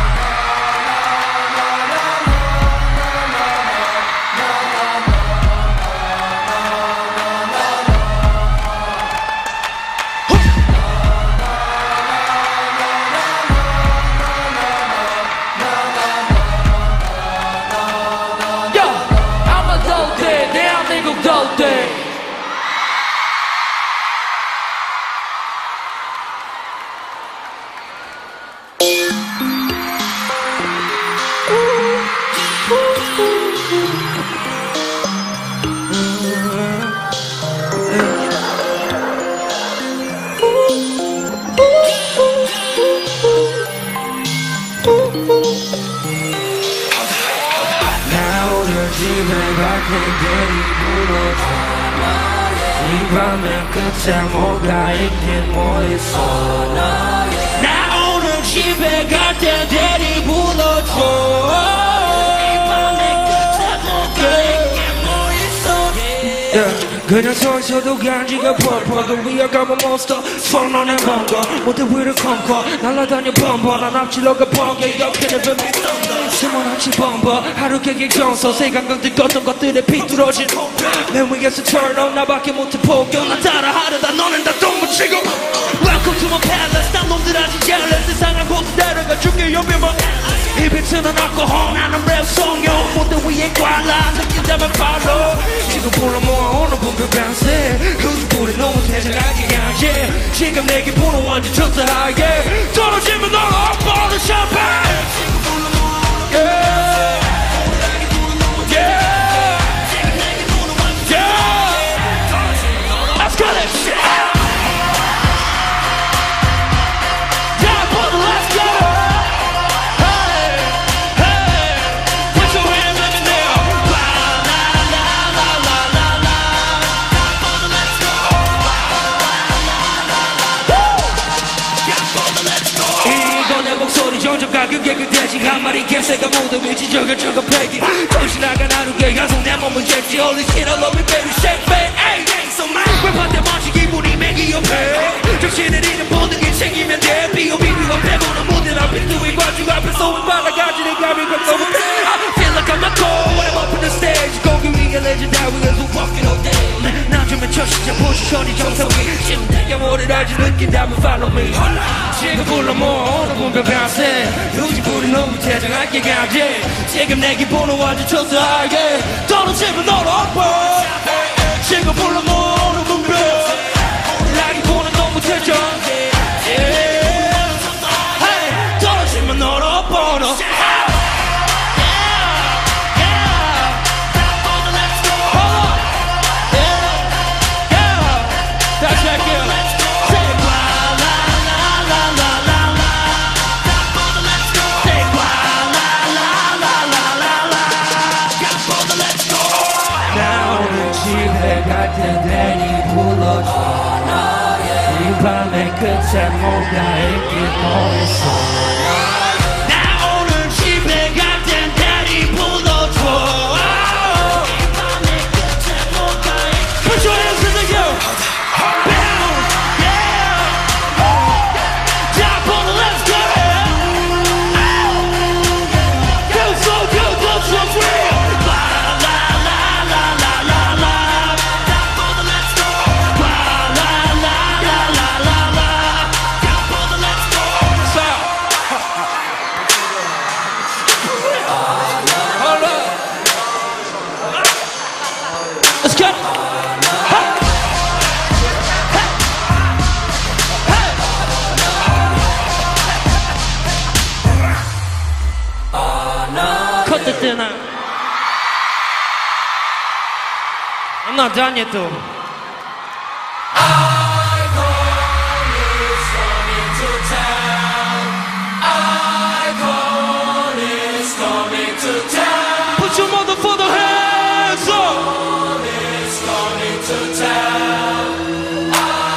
이 밤의 끝에 뭐가 있긴 뭐 있어 나 오늘 집에 갈 때 대리 불러줘 이 밤의 끝에 뭐가 있긴 뭐 있어 yeah. 그냥 서 있어도 간지가 펄펄 그 위에 가면 몬스터 손 안에 번거 무대 위를 컴커 날아다녀 범버 난 앞질러가 번개 옆에는 뱀이 떤다 스모나치 범버 하루 깨길 경서 세간강들 껐던 것들에 비뚤어진 내 위에서 turn on 나밖에 못해 폭격 나 따라 하려다 너는 다 똥붙이고 Welcome to my palace 난 놈들 아직 jealous 세상을 곳에 데려가 줄게 you'll be my 입에 트는 알코올 나는 랩 성용 무대 위에 꽐라 느낀다면 follow 지금 불러 모아 오늘 분별 반세 그 불이 너무 대장하게 양해 지금 내게 보는 완전 좋다하게 떨어지면 너로 엎어도 샴페인 yeah yeah yeah let's go that shit 점점 가격에 그대지 한 마리 갭새가 모두 미치적을 저거 패기 정신 나간 하루에 가서 내 몸을 쟀지 Holy shit I love me baby shake back Ay so man 랩한테 마치 기분이 맥이 옆에 정신을 잃은 본능이 챙기면 돼 비오 비비와 빼고는 무대 앞에 두이 관중 앞에 쏘은 바라가지는 감이 걷고 포지션이 정석이 지금 내게 뭐를 알지 느낀다면 follow me 지금 불러 뭐 어느 분별 변세 요즘 불이 너무 대장하게 가지 지금 내 기분은 완전 초스하게 떨어지면 너로 엎어 지금 불러 뭐 어느 분별 나 기분은 너무 대장하게 떨어지면 너로 엎어 너 이 밤의 끝에 뭔가 있긴 모르겠어 나 오늘 집에 갈 땐 daddy 불러줘 이 밤의 끝에 뭔가 있긴 Put your hands in the air Bounce, yeah Top on the let's go Feel so good, feel so free I'm not done yet though. Put your motherfucking hands up! It's coming to town.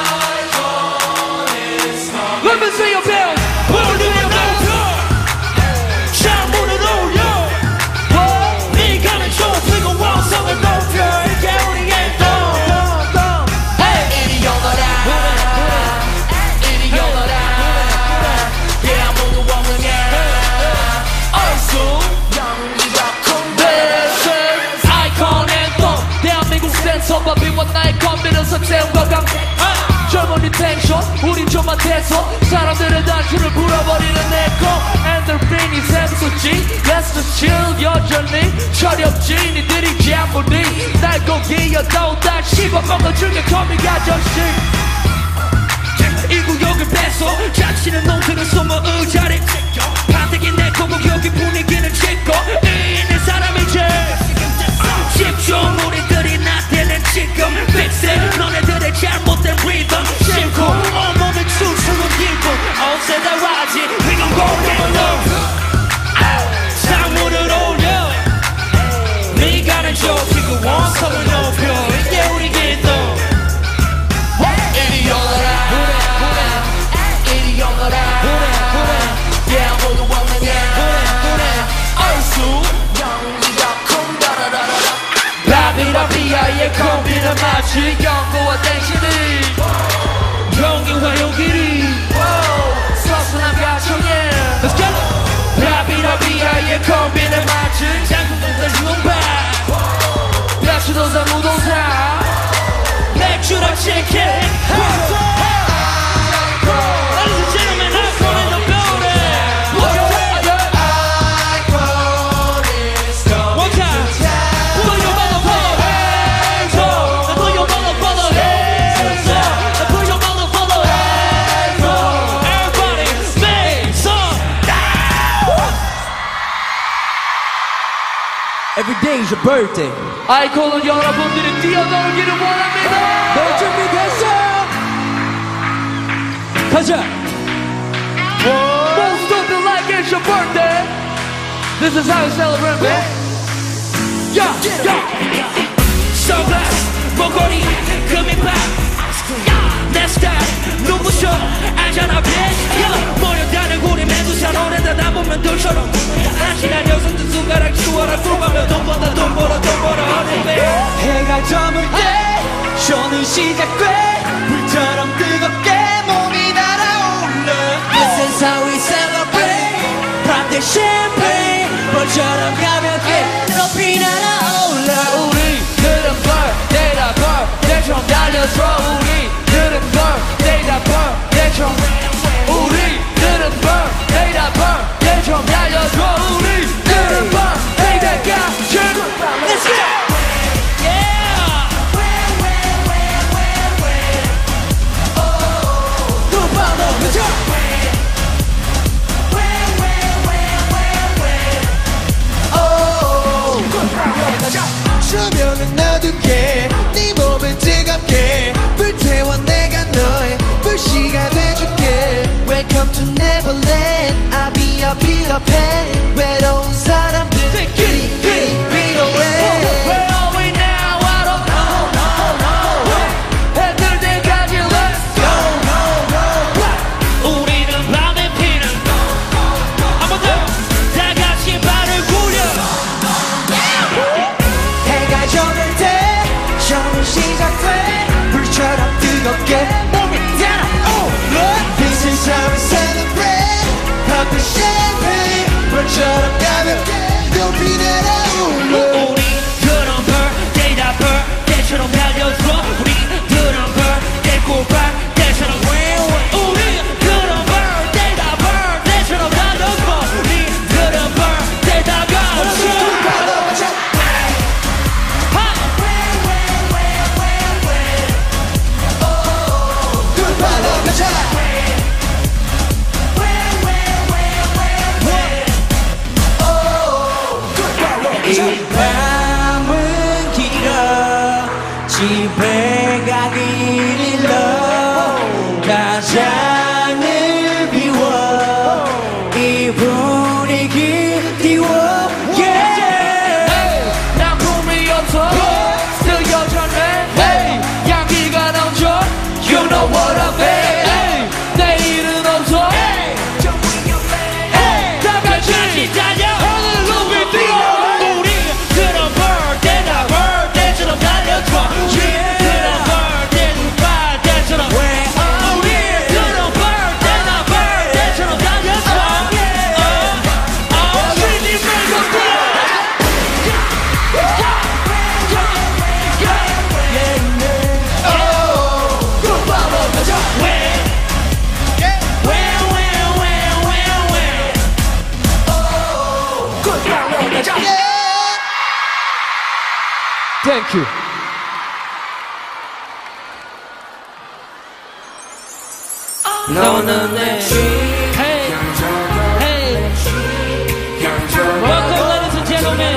Let me see your bells. Put it in your mouth. 잘 문을 올려. 네가 내 좁히고 원성을 높여. 이게 우리의 돈. 이리 오너라. 이리 오너라. Yeah, 모두 원하냐. 얼쑤. 서바비와 나의 컴비너서 태움과 강대 젊은이 텐션 우린 좀만 돼서 사람들의 단추를 불어버리는 내꺼 엔더핀이 샘솟지 Let's just chill 여전히 철이 없지 니들이 잠무니 날 거기여도 날 씹어먹어 줄게 커미가 전시 이 구역을 뺏어 자치는 놈들은 숨어 의자리 반대기 내 거고 여기 분위기는 찍고 이있는 사람이지 집중 우리들이 나대는 지금 Fix it 너네들의 잘못된 리듬 심고 온몸에 추스는 기분 없애다와지 We gon' go get low 상문을 올려 네가 난 좁히고 원성을 높여 이게 우리 기도 이리 오너라 이리 오너라 Yeah 모두 원하냐 얼쑤 라비라비아의 콤비는 마치 연고와 땡신이 연기와 용기리 서순한 가정에 Let's go! 라비라비아의 콤비는 마치 장군들과 융바 야수도사 무도사 맥주랑 치킨 Ladies and gentlemen, icon in the building One time Put your motherfucking hands up Put your motherfucking hands up Put your motherfucking hands up Everybody make some noise Every day is your birthday. 아이콘은 여러분들이 뛰어놀기를 원합니다 너 준비됐어? 가자. Don't stop it like it's your birthday This is how you celebrate, man Yeah, yeah Sunglass, 목걸이, 금이밥 내 스타일, 눈부셔 알잖아 bitch yeah. 모여다는 우리 메두사 노래다 나보면 돌처럼 안심한 여성들 숟가락 치워라 꿀밤에 돈 벌어 돈 벌어 돈 벌어 어딜 빼 해가 저물 때 쇼는 시작돼 불처럼 뜨겁게 몸이 날아올라 This is how we celebrate 밤새 champagne 벌처럼 가볍게 높이 날아올라 우리들은 birthday라 birthday처럼 달려 달려줘 우리들은 birthday 다 birthday 좀 우리들은 birthday 다 birthday 좀 달려줘 우리들은 birthday 다 같이 Let's go! Yeah! 두번 더 그죠? 조명은 놔둘게 네 몸을 뜨겁게 불태워 내가 너의 불씨가 돼줄게 Welcome to Neverland I'll be your Peter Pan 외로운 사람들끼리 필요해 Where are we now? I don't know, no, no 해뜰 때까지 let's go 우리는 밤에 피는 한 번 더 다 같이 발을 굴려 해가 져들 때 쇼는 시작돼 불처럼 뜨겁게 몸이 달아 oh, This is how we celebrate Pop the champagne 불처럼 가볍게 높이 날아올라 우리들은 birthday 다 birthday처럼 달려줘 우리들은 birthday 꿀빨대처럼 우리들은 birthday 다 birthday처럼 달려줘 우리들은 birthday 다 같이 굿발로 가자 이 밤은 길어 집에 가길 일러 가장을 비워 이 분위기 띄워 yeah. 난 품이 없어 still 여전해 hey. 향기가 넘쳐 You know what I mean hey. 내일은 없어 hey. hey. 다 같이 달려 하늘로 뛰어 우리들은 birthday 다 birthday처럼 달려줘 우리들은 birthday 꿀빨대처럼 우리들은 birthday 다 birthday처럼 달려줘 어, 어, 스리디 메이커 뛰어 Thank you. 너는 내 Hey Hey Welcome ladies and gentlemen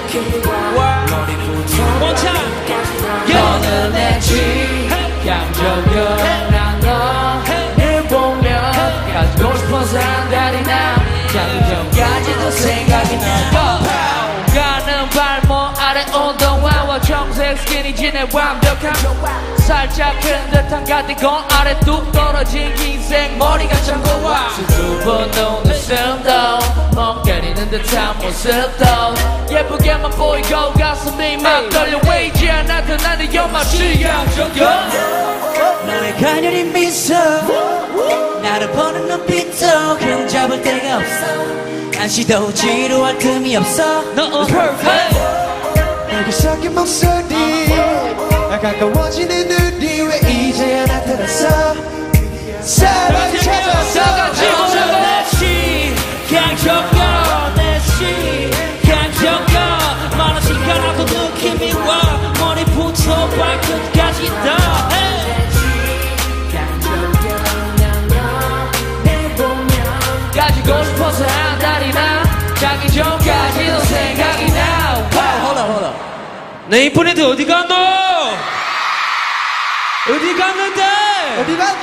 One time 너는 내 감정여 난 너를 보면 가지고 싶어서 한 달이 나 장기전까지도 생각이 나 가는 발목 아래 운동화와 청색 스키니진의 완벽한 살짝 흐른 듯한 가디건 아래 뚝 떨어진 흰색 머리가 참 고와 수줍은 눈웃음도 멍 때리는 듯한 모습도 예쁘게만 보이고 가슴이 막 떨려 왜이지 않아도 나는 연마치 양적여 너의 가녀린 미소 나를 보는 눈빛도 흠잡을 데가 없어 한시도 지루할 틈이 없어 너 perfect 내게 섞인 목소리 가까워지는 눈이 왜 이제야 나타났어 사랑을 찾았어 가지고 내시 강정여 내시 강정여 많은 시간하고 느낌이 와 머리부터 발끝까지 다 가지고 싶어서 한 달이 나 자기 전까지도 생각이 나 hold on hold on 내 인포네트 어디 갔노? 어디 갔는데? 어디 갔노?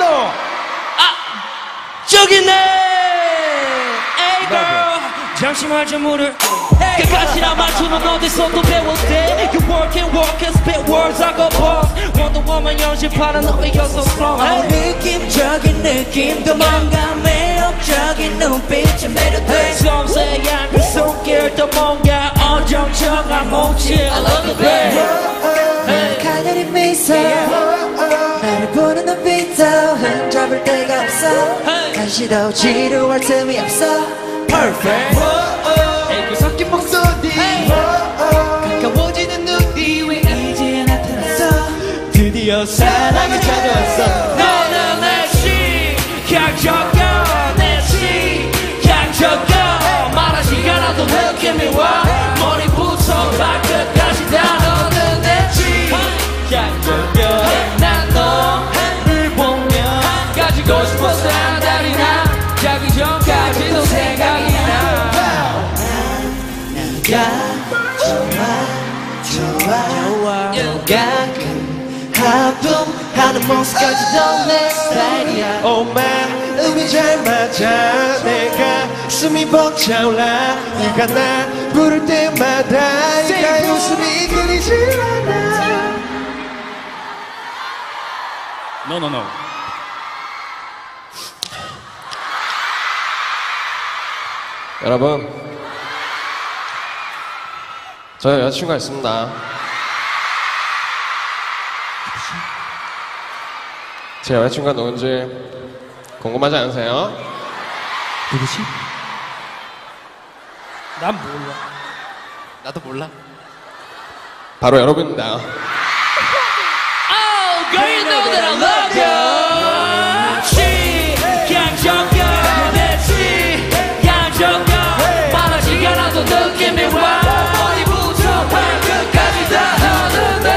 저기 있네. Hey girl 잠시만 좀 물을 끝까지나 맞추는 어디서도 배웠대 You work and work and spit words like a boss Wonder Woman 연습하는 너이어서 strong 어, hey. 느낌적인 느낌도 뭔가 매력적인 눈빛이 매료돼 섬세한 그 손길도 뭔가 어정쩡한 몸짓 I love it babe 가녀린 미소 나를 보는 눈빛도 흠잡을 데가 없어 한시도 지루할 틈이 없어 Perfect 애교 섞인 목소리 가까워지는 눈이 왜 이제 나타났어 드디어 드디어 사랑이 찾아왔어. 너는 내 시각적여 내 시각적여 말하지 않아도 느낌이 와 머리부터 발끝까지 다 너는 내 시각적여 난 너를 보면 가지고 싶어서 한달이 나 자기 전까지도 생각이 나 네가 좋아 좋아 너가 하품하는 모습까지도 내 스타일이야. Oh man 음이 잘 맞아 내가 숨이 벅차올라 네가 나 부를 때마다 네가 웃음이 끊이질 않아. No, no, no. 여러분, 저 여자친구가 있습니다. 제 여자친구가 누군지 궁금하지 않으세요? 누구지? 난 몰라. 나도 몰라. 바로 여러분입니다. Oh girl you know that I love you 시각적여 내 시각적여 말하지 않아도 느낌이 와 머리부터 발끝까지 다 너는 내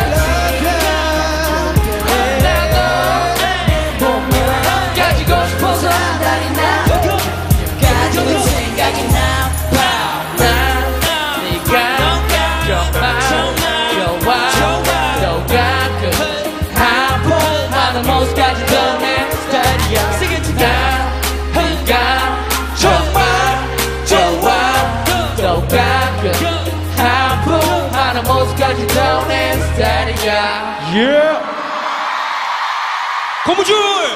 가지고 싶어서 한달이 나 가지고 생각이 나 나 네가 정말 좋아 너가 그 하품하는 모습까지도 내 스타일이야 나 네가 정말 좋아 너가 그 하품하는 모습까지도 내 스타일이야 예. 고무줄.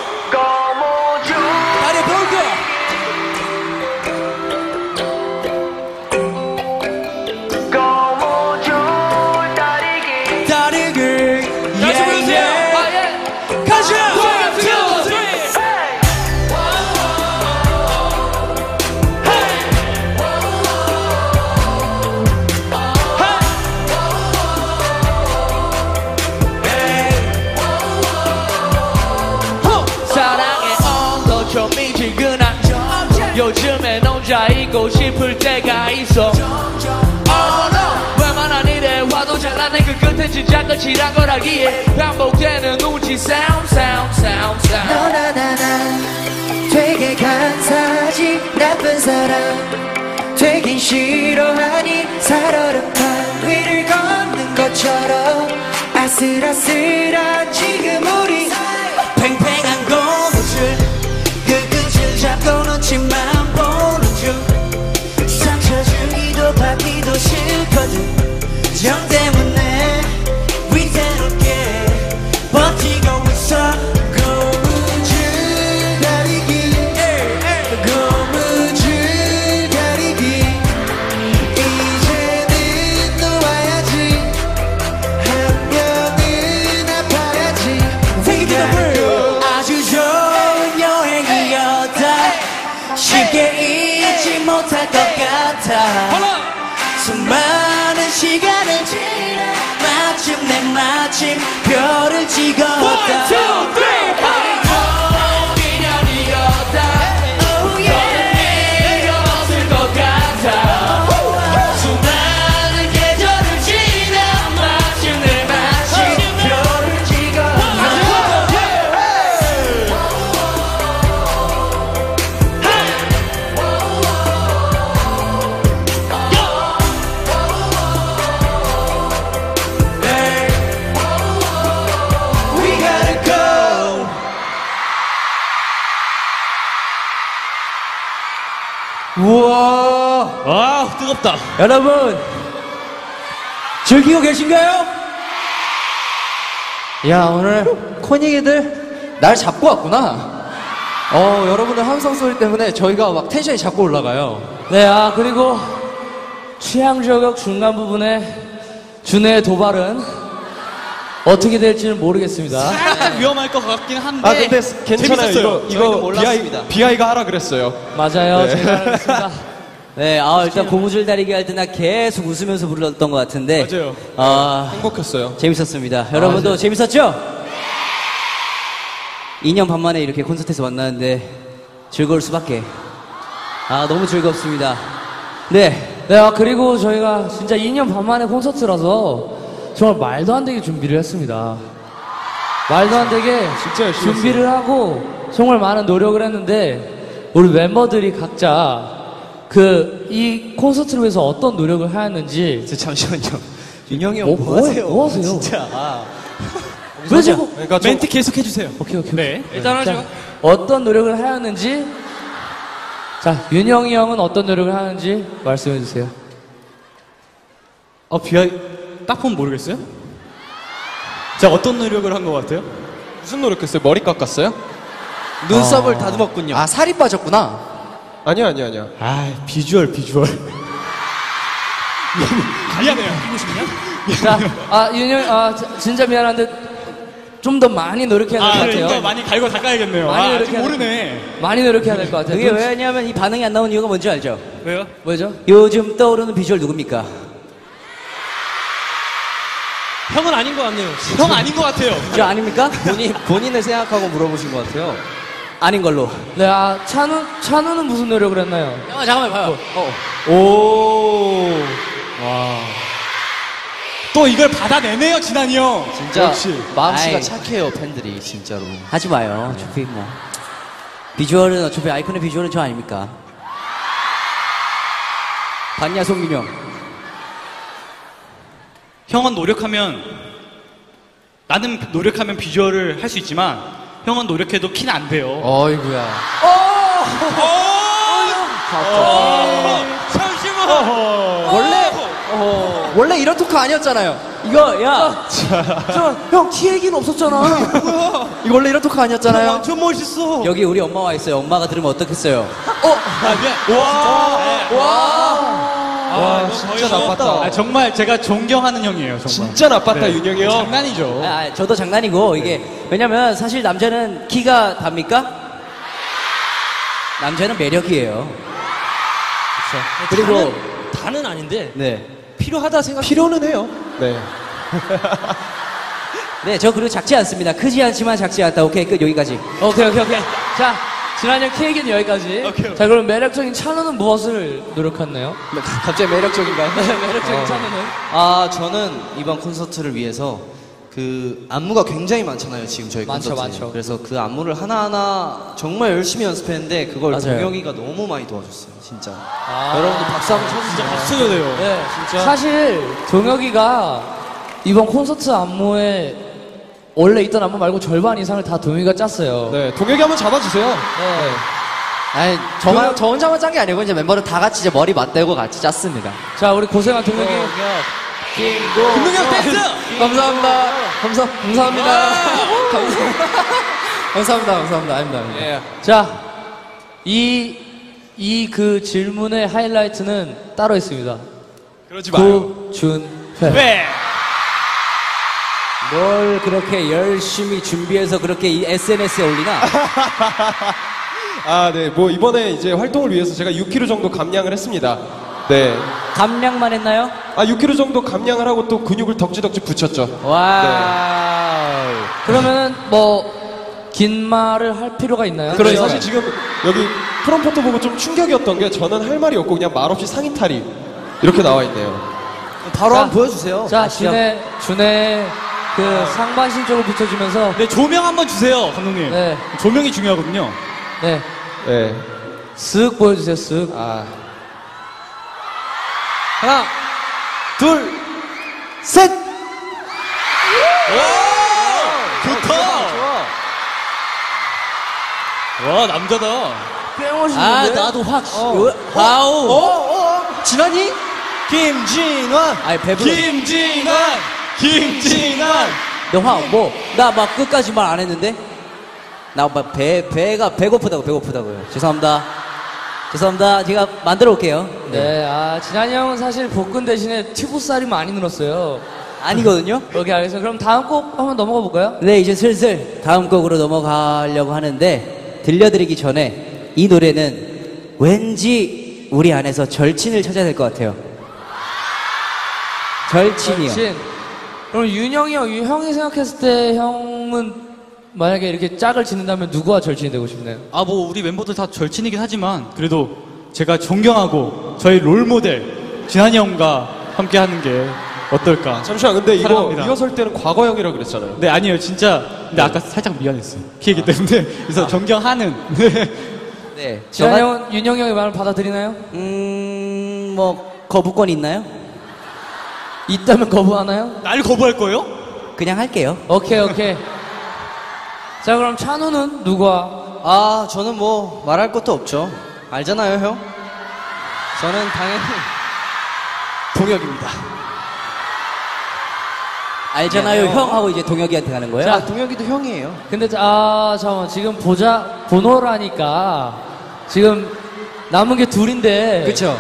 다리 볼까? 다리기 다시 부르세요 가자. One, two, three. 사랑의 온도 좀 미지근한 요즘엔 혼자 있고 싶을 때가 있어 Oh no 웬만한 일에 화도 잘나네 그 끝엔 진짜 끝이란 걸 알기에 반복되는 눈치 sound sound sound sound 너나나나 되게 간사하지 나쁜 사람 되긴 싫어하니 살얼음판 위를 걷는 것처럼 아슬아슬한 지금 우리 팽팽한 고무줄 그 끝을 잡고 눈치만 보는 중 상처 주기도 받기도 싫거든 정 때문에 위태롭게 버티고 있어 고무줄 가리기 고무줄 가리기 이제는 놓아야지 한 명은 아파야지 아주 좋은 여행이었다 쉽게 잊지 못할 것 같아 수많은 시간을 지나 마침내 마침 별을 찍었다 One, two, three, four 인연이었다 너는 내가 없을 것 같아 수많은 계절을 지나 마침내 마침 별을 찍었다 We gotta go 우와. 아 뜨겁다. 여러분 즐기고 계신가요? 야 오늘 코닉이들 날 잡고 왔구나. 어 여러분들 함성 소리 때문에 저희가 막 텐션이 자꾸 올라가요. 네, 아 그리고 취향 저격 중간 부분에 준혜의 도발은 어떻게 될지는 모르겠습니다. 살짝 위험할 것 같긴 한데. 아 근데 괜찮아요. 재밌었어요. 이거 이거 몰랐습니다. 비아이, 비아이가 하라 그랬어요. 맞아요, 네. 제가 알겠습니다. 네, 아, 일단 고무줄 다리기 할 때 나 계속 웃으면서 불렀던 것 같은데. 맞아요. 아, 행복했어요. 재밌었습니다. 여러분도 재밌었죠? 이 년 반 만에 이렇게 콘서트에서 만나는데 즐거울 수밖에. 아, 너무 즐겁습니다. 네. 네, 아, 그리고 저희가 진짜 이 년 반 만에 콘서트라서 정말 말도 안 되게 준비를 했습니다. 말도 안 되게 진짜 열심히 준비를 하고 정말 많은 노력을 했는데 우리 멤버들이 각자 그 이 콘서트를 위해서 어떤 노력을 하였는지. 잠시만요. 윤영이 형 뭐, 뭐, 뭐, 하세요? 뭐 하세요? 진짜. 아. 왜 자꾸 그러니까 좀 멘트 계속 해주세요. 오케이 오케이 네. 일단 하죠. 자, 어떤 노력을 하였는지. 자, 윤영이 형은 어떤 노력을 하는지 말씀해 주세요. 어, 비하, 딱 보면 모르겠어요? 자, 어떤 노력을 한 것 같아요? 무슨 노력했어요? 머리 깎았어요? 눈썹을 다듬었군요. 아, 살이 빠졌구나. 아니야 아니야 아니야. 아, 비주얼, 비주얼. 미안해요. 자, 아, 윤영, 아, 자, 진짜 미안한데 좀 더 많이 노력해야 될 것 아, 같아요. 이거 많이 갈고 닦아야겠네요. 많이 아, 아직 노력해야 모르네. 많이 노력해야 될 것 같아요. 그게 눈- 왜냐면 이 반응이 안 나온 이유가 뭔지 알죠? 왜요? 뭐죠? 요즘 떠오르는 비주얼 누굽니까? 형은 아닌 것 같네요. 형 아닌 것 같아요. 저 아닙니까? 본인, 본인을 생각하고 물어보신 것 같아요. 아닌 걸로. 네, 아, 찬우, 찬우는 무슨 노력을 했나요? 잠깐만, 잠깐만 봐요. 오. 와. 또 이걸 받아내네요, 진한이 형. 진짜 역시. 마음씨가 아이. 착해요, 팬들이 진짜로. 하지 마요. 어차피 뭐. 비주얼은 어차피 아이콘의 비주얼은 저 아닙니까? 봤냐, 송민영? 형은 노력하면 나는 노력하면 비주얼을 할 수 있지만 형은 노력해도 키는 안 돼요. 어이구야. 잠시만. 원래, 원래 이런 토크 아니었잖아요. 이거, 야! 형, 키 얘기는 없었잖아. 이거 원래 이런 토크 아니었잖아요. 완전 멋있어. 여기 우리 엄마 와 있어요. 엄마가 들으면 어떻겠어요? 아, 미안. 와. 와. 와 진짜 나빴다. 아, 정말 제가 존경하는 형이에요, 정말. 진짜 나빴다 윤영이 형. 장난이죠. 아, 아, 저도 장난이고, 이게, 왜냐면 사실 남자는 키가 답니까? 남자는 매력이에요. 그리고, 다는 아닌데 네. 필요하다 생각. 필요는 해요. 네. 네, 저 그리고 작지 않습니다. 크지 않지만 작지 않다. 오케이, 끝, 여기까지. 오케이, 오케이, 오케이. 자, 지난 형 키 얘기는 여기까지. 오케이. 자, 그럼 매력적인 찬우는 무엇을 노력했나요? 갑자기 매력적인가요? 매력적인 찬우는? 아, 저는 이번 콘서트를 위해서 그 안무가 굉장히 많잖아요, 지금 저희 많죠, 콘서트에. 많죠. 그래서 그 안무를 하나하나 정말 열심히 연습했는데 그걸 맞아요. 동혁이가 너무 많이 도와줬어요, 진짜. 아. 여러분들 박수 한번 쳐주세요. 박수 쳐야 돼요. 네, 사실 동혁이가 이번 콘서트 안무에 원래 있던 안무 말고 절반 이상을 다 동혁이가 짰어요. 네 동혁이 한번 잡아주세요. 네. 아니, 저만, 저 혼자만 짠 게 아니고 이제 멤버들 다 같이 이제 머리 맞대고 같이 짰습니다. 자, 우리 고생한 동혁이. 김동혁 댄스! 감사합니다. 감사, 감사합니다. 감사합니다. 감사합니다. 감사합니다. 아닙니다. 아닙니다. 예. 자, 이, 이 그 질문의 하이라이트는 따로 있습니다. 그러지 마요. 구준회. 네. 뭘 그렇게 열심히 준비해서 그렇게 이 에스엔에스에 올리나? 아, 네. 뭐 이번에 이제 활동을 위해서 제가 육 킬로그램 정도 감량을 했습니다. 네. 감량만 했나요? 아, 육 킬로그램 정도 감량을 하고 또 근육을 덕지덕지 붙였죠. 와우. 그러면은 뭐 긴 말을 할 필요가 있나요? 그래 사실 지금 여기 프롬포트 보고 좀 충격이었던 게 저는 할 말이 없고 그냥 말없이 상의 탈이 이렇게 나와 있네요. 바로 자, 한번 보여주세요. 자, 준의, 준의 그 상반신 쪽을 붙여주면서. 네, 조명 한번 주세요, 감독님. 네. 조명이 중요하거든요. 네. 네. 쓱 보여주세요, 쓱. 아. 하나, 둘, 셋! 좋다! 와, 남자다. 꽤 멋있는데? 아, 나도 확. 어. 와우. 어, 어, 진환이? 김진환! 아니, 배부르. 김진환! 김진환! 너 확, 뭐, 나 막 끝까지 말 안 했는데? 나 막 배, 배가 배고프다고, 배고프다고요. 죄송합니다. 죄송합니다. 제가 만들어 올게요. 네, 아, 진한이 형은 사실 복근 대신에 튜브살이 많이 늘었어요. 아니거든요? 오케이, 알겠습니다. 그럼 다음 곡 한번 넘어가 볼까요? 네, 이제 슬슬 다음 곡으로 넘어가려고 하는데, 들려드리기 전에 이 노래는 왠지 우리 안에서 절친을 찾아야 될 것 같아요. 절친이요. 절친. 그럼 윤영이 형, 유- 형이 생각했을 때 형은 만약에 이렇게 짝을 짓는다면 누구와 절친이 되고 싶나요? 아, 뭐 우리 멤버들 다 절친이긴 하지만 그래도 제가 존경하고 저희 롤모델 진한이 형과 함께 하는 게 어떨까? 잠시만, 근데 이거 사랑합니다. 리허설 때는 과거형이라 그랬잖아요. 네, 아니에요. 진짜. 근데 아까 살짝 미안했어요. 그 얘기 때문에. 그래서 존경하는. 네. 진한이 형은 윤영이 형의 말을 받아들이나요? 음, 뭐, 거부권 있나요? 있다면 거부하나요? 날 거부할 거예요? 그냥 할게요. 오케이, 오케이. 자, 그럼 찬우는 누구와? 아, 저는 뭐 말할 것도 없죠. 알잖아요, 형. 저는 당연히 동혁입니다. 알잖아요, 형 하고 이제 동혁이한테 가는 거예요? 자, 동혁이도 형이에요. 근데, 아, 잠깐만. 지금 보자, 번호라니까. 지금 남은 게 둘인데. 그쵸?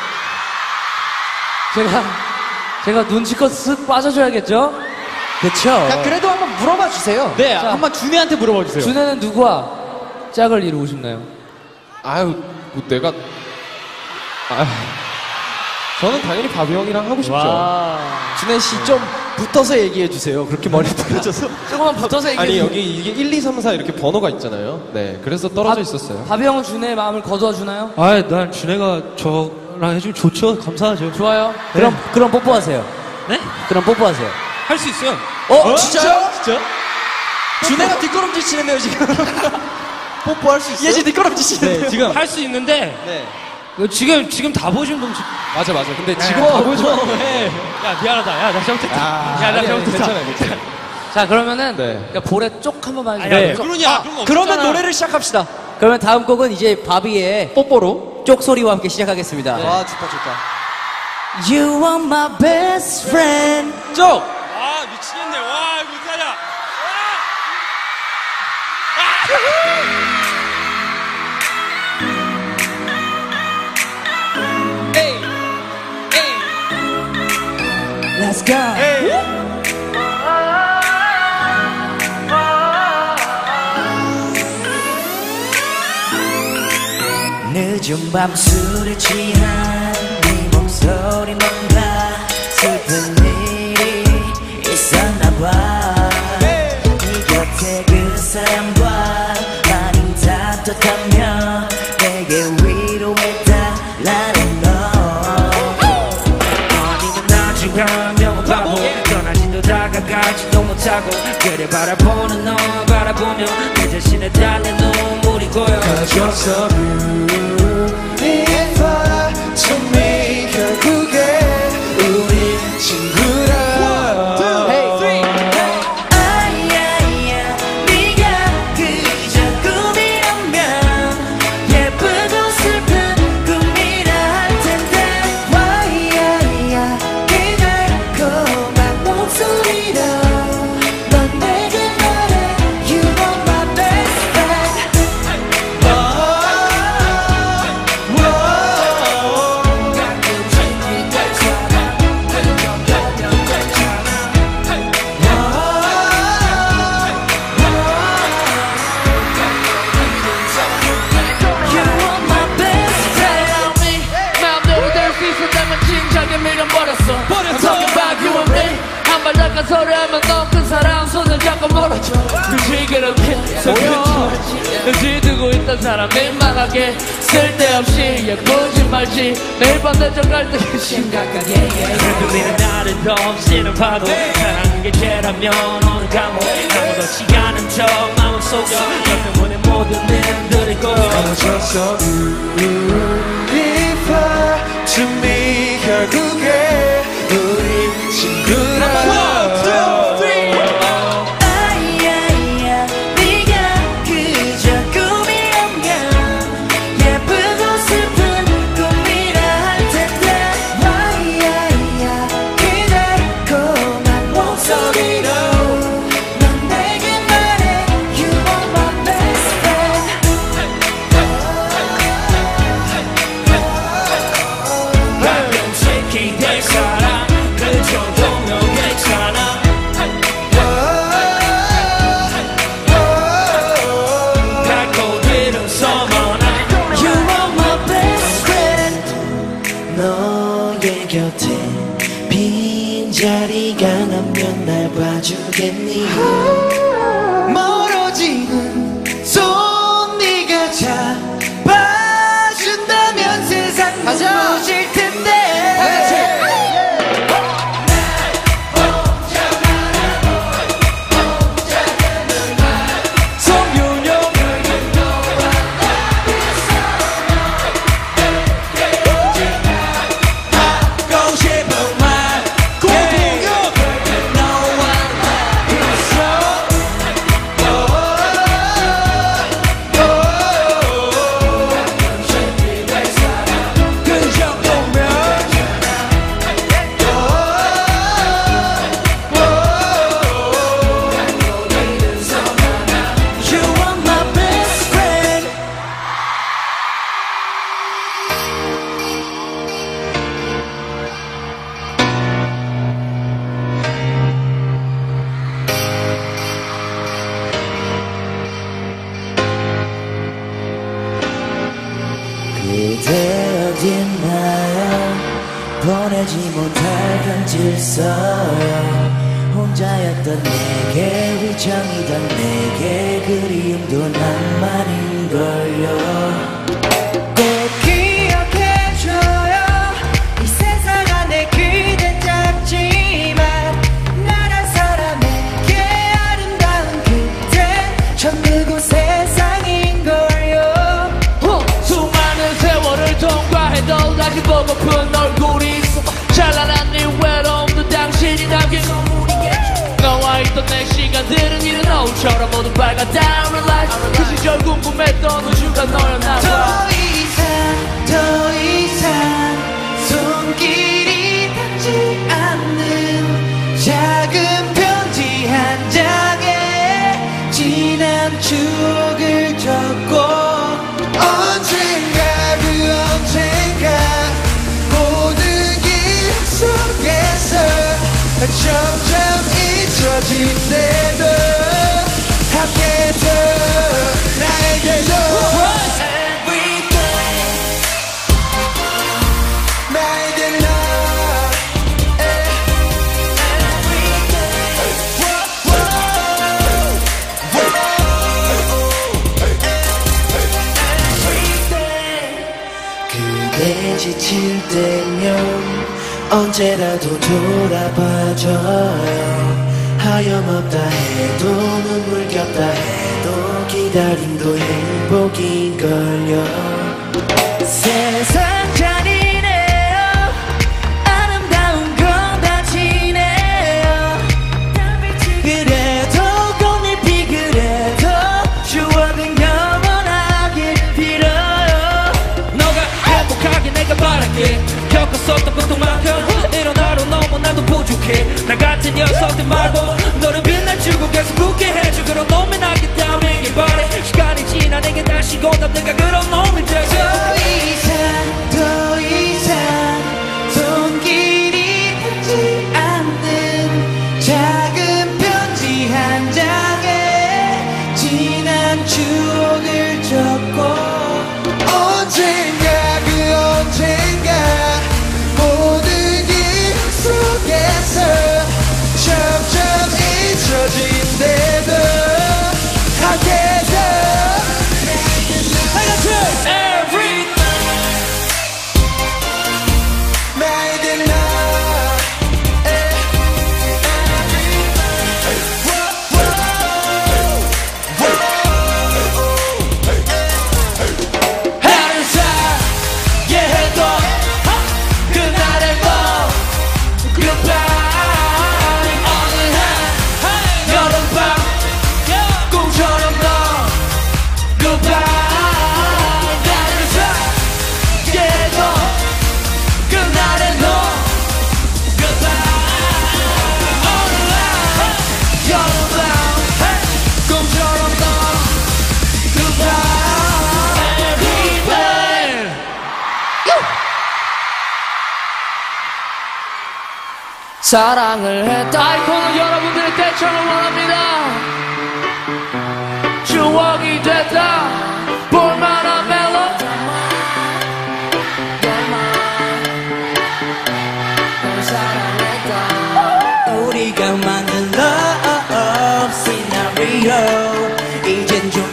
제가, 제가 눈치껏 쓱 빠져줘야겠죠? 그쵸? 야, 그래도 한번 물어봐 주세요. 네, 자, 한번 준혜한테 물어봐 주세요. 준혜는 누구와 짝을 이루고 싶나요? 아유, 뭐 내가. 아유. 저는 당연히 바비 형이랑 하고 싶죠. 준혜 씨 좀 붙어서 얘기해 주세요. 그렇게 머리 부러져서. 조금만 붙어서 얘기해. 아니, 여기 이게 일, 이, 삼, 사 이렇게 번호가 있잖아요. 네, 그래서 떨어져 있었어요. 바비 형은 준혜의 마음을 거두어 주나요? 아, 난 준혜가 저랑 해주면 좋죠. 감사하죠. 좋아요. 그럼, 그럼 뽀뽀하세요. 네? 그럼 뽀뽀하세요. 할 수 있어요. 어? 진짜요? 진짜? 준혜가 뒷걸음질 치는데요, 지금. 뽀뽀할 수 있어요? 얘 지금 뒷걸음질 치는데요. 네, 지금 할 수 있는데 네. 이거 지금 지금 다 보신 분 지금. 맞아, 맞아. 근데 지금 어, 다 보여줘. 야, 미안하다. 야, 나 잘못했다. 야, 나 잘못했다. 괜찮아요, 괜찮아요. 자, 그러면은 네. 그러니까 볼에 쪽 한 번만 야, 해주세요. 왜 그러냐? 그런 거 그러면 없잖아. 노래를 시작합시다. 그러면 다음 곡은 이제 바비의 뽀뽀로. 쪽소리와 함께 시작하겠습니다. 와, 좋다, 좋다. You are my best friend. 쪽! 아, 미치겠네. 와, 이거 어떡하냐? Let's go. 늦은 밤 술에 취한 네 목소리 뭔가 슬픈 일이 있었나봐. 네 곁에 그 사람과 많이 다퉜다며 내게 위로해달라는 너. 어디는 나중한 명바보 떠나지도 다가가지도 못하고 그래 바라보는 너 바라보며 내 자신에 닿는 눈물이 고여. Cause you're so beautiful to me. 결국에 우리 친구라. 아야야 네가 그저 꿈이라면 예쁘고 슬픈 꿈이라 할 텐데. 와야야 이 달콤한 목소리로 넌 내게 말해 You are my best friend. You are my best friend. 마음대로 될 수 있었다면 진작에 밀어버렸어. I'm talking about you and me. 한발 다가서려 하면 넌 그 사람 손을 잡고 멀어져. 굳이 그렇게 눈치 두고 있던 사람 민망하게 쓸데없이 예쁘지 말지. 매일 밤 내정갈 때 심각하게 그래도 니는 나를 더 없이는 파도 사랑한 게 죄라면 어느 감옥 아무도 시간은 저 마음속에 너 때문에 모든 일들이 고여. Cause you're so beautiful to me. 결국에 우리 친구라. 아야야 네가 그저 꿈이라면 예쁘고 슬픈 꿈이라 할 텐데. 와야야 그 달콤한 목소리로 넌 내게 말해 You are my best friend. 가끔씩 기댈 사람 그 정도면 괜찮아. 갈고 뒤로 서머나 You are my best friend. 너의 곁에 빈자리가 나면 날 봐주겠니? 멀어져 보내지 못할 편지를 써요. 혼자였던 내게 위장이던 내게 그리움도 낭만인걸요. 꼭 기억해줘요. 이 세상 안에 그댄 작지만 나란 사람에게 아름다운 그댄 전부고 세상인걸요. 수많은 세월을 통과해도 다시 보고픈 얼굴이 있어. 찬란한 네 외로움도 당신이 담긴 너와 있던 내 시간들은 이른 노을처럼 모두 밝아 down the light. 그 시절 궁금했던 우주가 너였나 봐. 더 이상 더 이상 손길이 닿지 않는 작은 편지 한 장에 지난 추억을 적고 언젠가 그 언젠가 모든 길 속에서 점점 잊혀진대도 함께도 나에게도 나에게 love 그대 지칠 때면 언제라도 돌아봐줘요. 하염없다 해도 눈물 겹다 해도 기다림도 행복인걸요. 세상 잔인해요. 아름다운 건 다 지내요. 그래도 꽃잎이 그래도 추억은 영원하길 빌어요. 너가 행복하게 내가 바랄게. 겪었었던 고통만큼 이런 하루 너무나도 부족해. 나 같은 녀석들 말고 너를 빛내주고 계속 웃게 해줘. 그런 놈이 나겠다면 바래. 시간이 지나 내게 다시 고답 내가 그런 놈이 되죠. 더 이상 더 이상 손길이 닿지 않는 작은 편지 한 장에 지난 추억을 적고 언젠가 그 언젠가 모든 길 속에서 점점 잊혀진대도 함께도 나에게 love 하루 사이에 해도 그날의 너 Goodbye. 어느 한 여름밤 꿈처럼 너 Goodbye. 하루 사이에 해도 그날의 너 Goodbye. 어느 한 여름밤 꿈처럼 너 Goodbye. Everywhere. 사랑을 했다. 아이콘은 여러분들의 대처를 원합니다. 추억이 됐다. 볼만한 멜로디. 우리가 만든 love scenario 이젠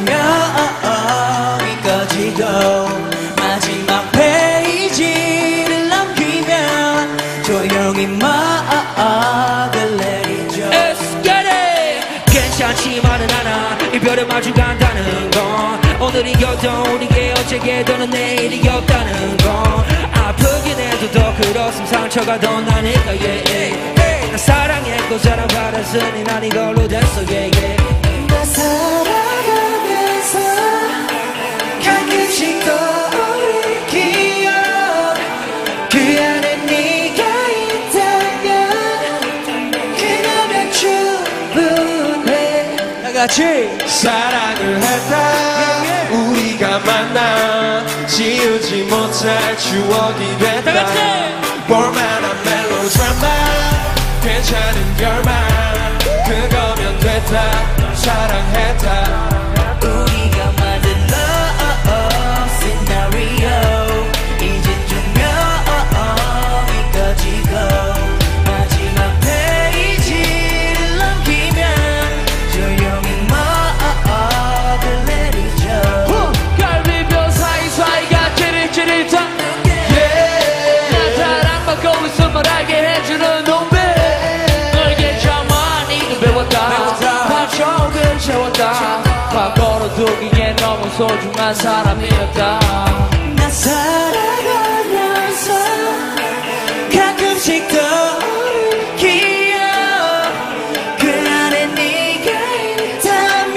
조명이 꺼지고 마지막 페이지를 남기면 조용히 막을 내리죠. Let's get it. 괜찮지만은 않아. 이별에 마주 간다는 건 오늘이었던 우리의 어제게 더는 내일이었다는 건 아프긴 해도 더 그렇음 상처가 더 나니까 yeah, yeah, yeah. 나 사랑했고 사랑받았으니 난 이걸로 됐어 yeah, yeah. 나 살아가면서 가끔씩 떠오를 기억 그 안에 네가 있다면 그녀면 충분해. 다같이 사랑을 했다 우리가 만나 지우지 못할 추억이 됐다. 볼만한 멜로드라마 괜찮은 결말 그거면 됐다. 사랑했다 우리가 만든 love scenario 이젠 조명이 소중한 사람이었다. 나 살아가면서 가끔씩 떠오르는 기억 그 안에 네가 있다면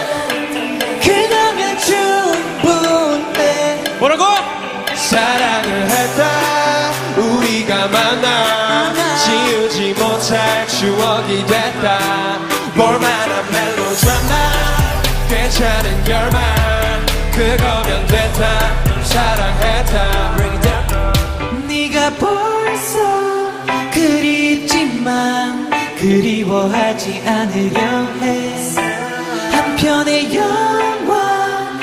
그거면 충분해. 뭐라고? 사랑을 했다 우리가 만나 지우지 못할 추억이 됐다. 볼만한 멜로드라마 괜찮은 결말 그거면 됐다. 사랑했다. 네가 벌써 그립지만 그리워하지 않으려 해. 한편의 영화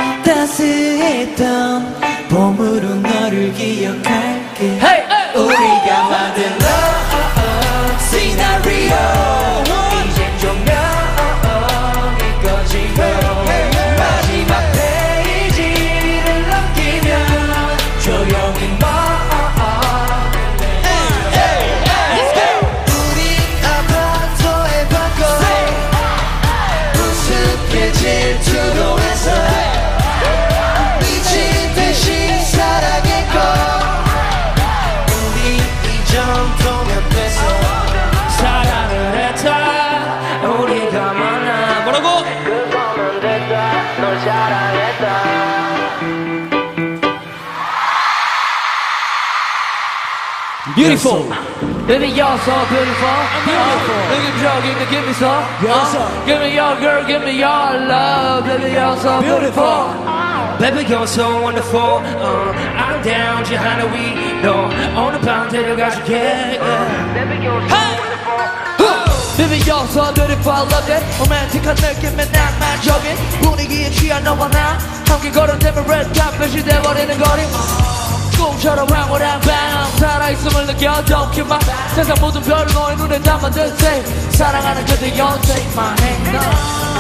따스했던 봄으로 너를 기억할게. Hey, hey. 우리가 만든 love 시나리오 이젠 종영이 꺼지고 마지막 페이지를 넘기면 조용히 멈게 우리 아파트의 밖으로 우습게 질투도해서 미친 듯이 사랑했고 우리 이 정도면 됐어. 사랑을 했다 우리가 만나. 뭐라고? 그거면 됐다. 널 사랑했다. Beautiful. Baby, you're so beautiful. Beautiful. Look at you, give me, give me some. Uh, give me your girl, give me your love. Baby, you're so beautiful. Baby, you're so wonderful. Uh, I'm down, Johanna, we know. 오늘 밤 데려가줄게. Baby, you're so wonderful. Baby, you're so beautiful. I love that. 로맨틱한 느낌에 낭만적인 분위기에 취한 너와 나 함께 걸어대면 red carpet이 돼버리는 거리. 꿈처럼 황홀한 밤 살아있음을 느껴 Don't keep my 세상 모든 별을 너의 눈에 담아 듯해 사랑하는 그대 You're take my hand no.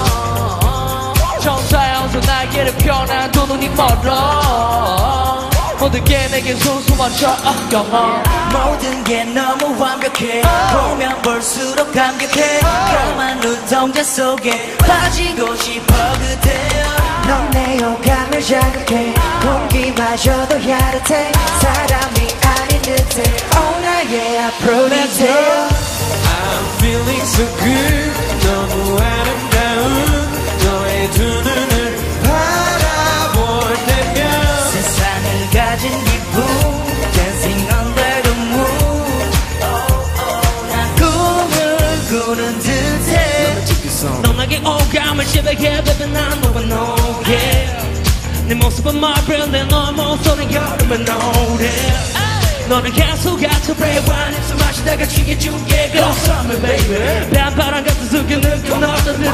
천사여서 날개를 펴난 두 눈이 멀어 모든 게 내겐 순수 맞춰 영원 모든 게 너무 완벽해 보면 볼수록 감격해 까만 눈동자 속에 빠지고 싶어 그대여 넌 내 오감을 자극해 공기마저도 야릇해 사람이 아닌 듯해 Oh 나의 앞으로 주세요 I'm feeling so good 너무 아름다운 너의 두 눈을 바라볼 때면 세상을 가진 기분 Dancing under the moon 난 꿈을 꾸는 듯해 넌 나게 오감을 지배해 baby 난 너와 노게 내 모습은 마블 내 너의 목소리는 여름의 노래 너는 계속 같은 red-wine 입술 마시다가 취해줄게 Go summer baby 뱀바람 같은 숙여 느껴 너를 들어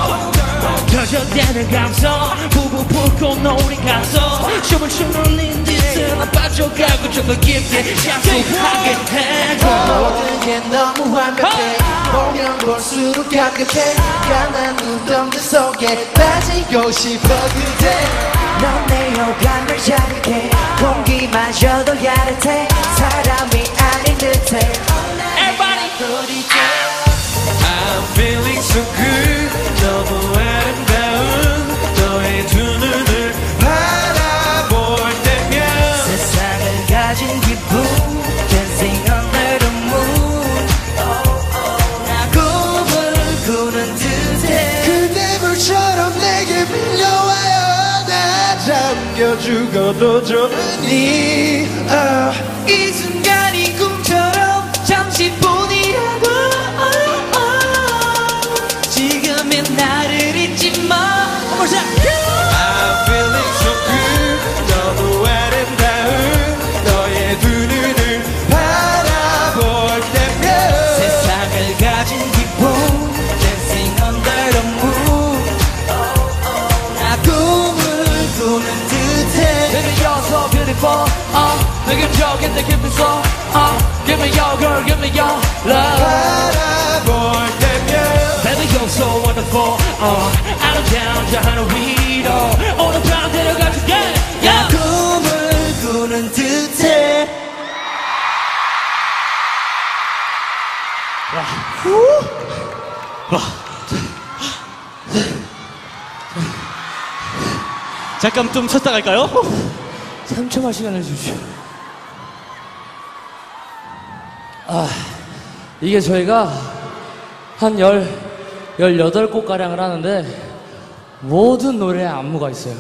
터져대는 감성 부부 불꽃 노을이 가서 춤을 추는 네 듯은 나 빠져가고 좀 더 깊게 약속하게 해 모든 게 너무 완벽해 보면 볼수록 감격해 까만 눈동자 속에 빠지고 싶어 그대 넌 내 오감을 자극해 공기마저도 야릇해 사람이 아닌 듯해 Everybody I'm feeling so good 너무 아름다운 너의 두 눈을 바라볼 때면 세상을 가진 기분 Dancing under the moon 나 꿈을 꾸는 듯해 그대 물처럼 내게 밀려와요 나 잠겨 죽어도 좋으니 uh. 이 순간이 꿈처럼 잠시뿐이라도 지금은 나를 잊지 마 I'm feeling so good 너무 아름다운 너의 두 눈을 바라볼 때면 세상을 가진 기분 Dancing under the moon 나 꿈을 꾸는 듯해 Baby, you're so beautiful. Uh, 느낌적인 느낌이 있어. Uh, give me your girl, give me your love. 바라볼 때면 Baby you're so wonderful uh, 아름다운 저 하늘 위로 오늘 밤 데려가줄게 나 꿈을 꾸는 듯해 자, 잠깐 좀 쉬었다 갈까요? 삼 초만 시간을 주십시오. 아, 이게 저희가 한 열, 열여덟 곡가량을 하는데 모든 노래에 안무가 있어요.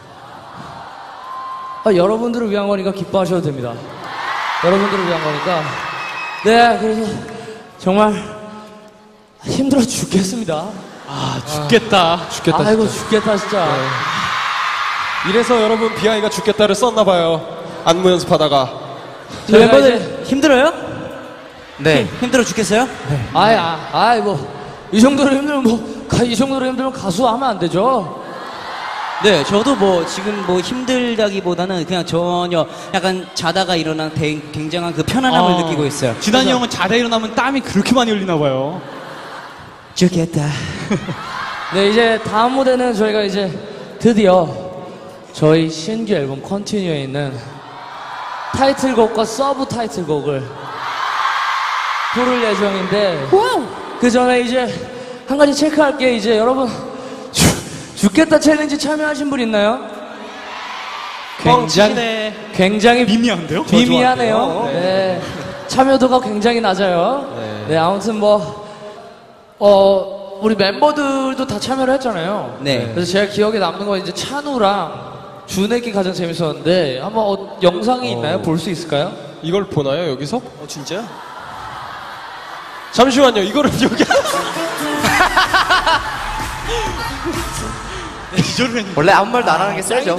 아, 여러분들을 위한 거니까 기뻐하셔도 됩니다. 여러분들을 위한 거니까. 네, 그래서 정말 힘들어 죽겠습니다. 아, 죽겠다. 죽겠다. 아이고, 진짜. 죽겠다, 진짜. 이래서 여러분 비아이가 죽겠다를 썼나봐요. 안무 연습하다가. 저희 저희가 멤버들 이제- 힘들어요? 네. 힘들어 죽겠어요? 아이, 아, 아이, 뭐, 이 정도로 힘들면 뭐, 가- 이 정도로 힘들면 가수 하면 안 되죠? 네, 저도 뭐 지금 뭐 힘들다기보다는 그냥 전혀 약간 자다가 일어난 대- 굉장한 그 편안함을 아, 느끼고 있어요. 진한이 형은 자다 일어나면 땀이 그렇게 많이 흘리나 봐요. 죽겠다. 네, 이제 다음 무대는 저희가 이제 드디어 저희 신규 앨범 컨티뉴에 있는 타이틀곡과 서브 타이틀곡을 부를 예정인데 그 전에 이제 한 가지 체크할 게 이제 여러분 죽- 죽겠다 챌린지 참여하신 분 있나요? 굉장히 굉장히 미미한데요? 미미하네요. 네. 참여도가 굉장히 낮아요. 네, 아무튼 뭐, 어, 우리 멤버들도 다 참여를 했잖아요. 네. 그래서 제가 기억에 남는 건 이제 찬우랑 준혁이 가장 재밌었는데, 한번 어, 영상이 있나요? 볼 수 있을까요? 이걸 보나요, 여기서? 어, 진짜요? 잠시만요, 이거를 여기. 기절을 했는데. 원래 아무 말도 안 하는 게 썰죠.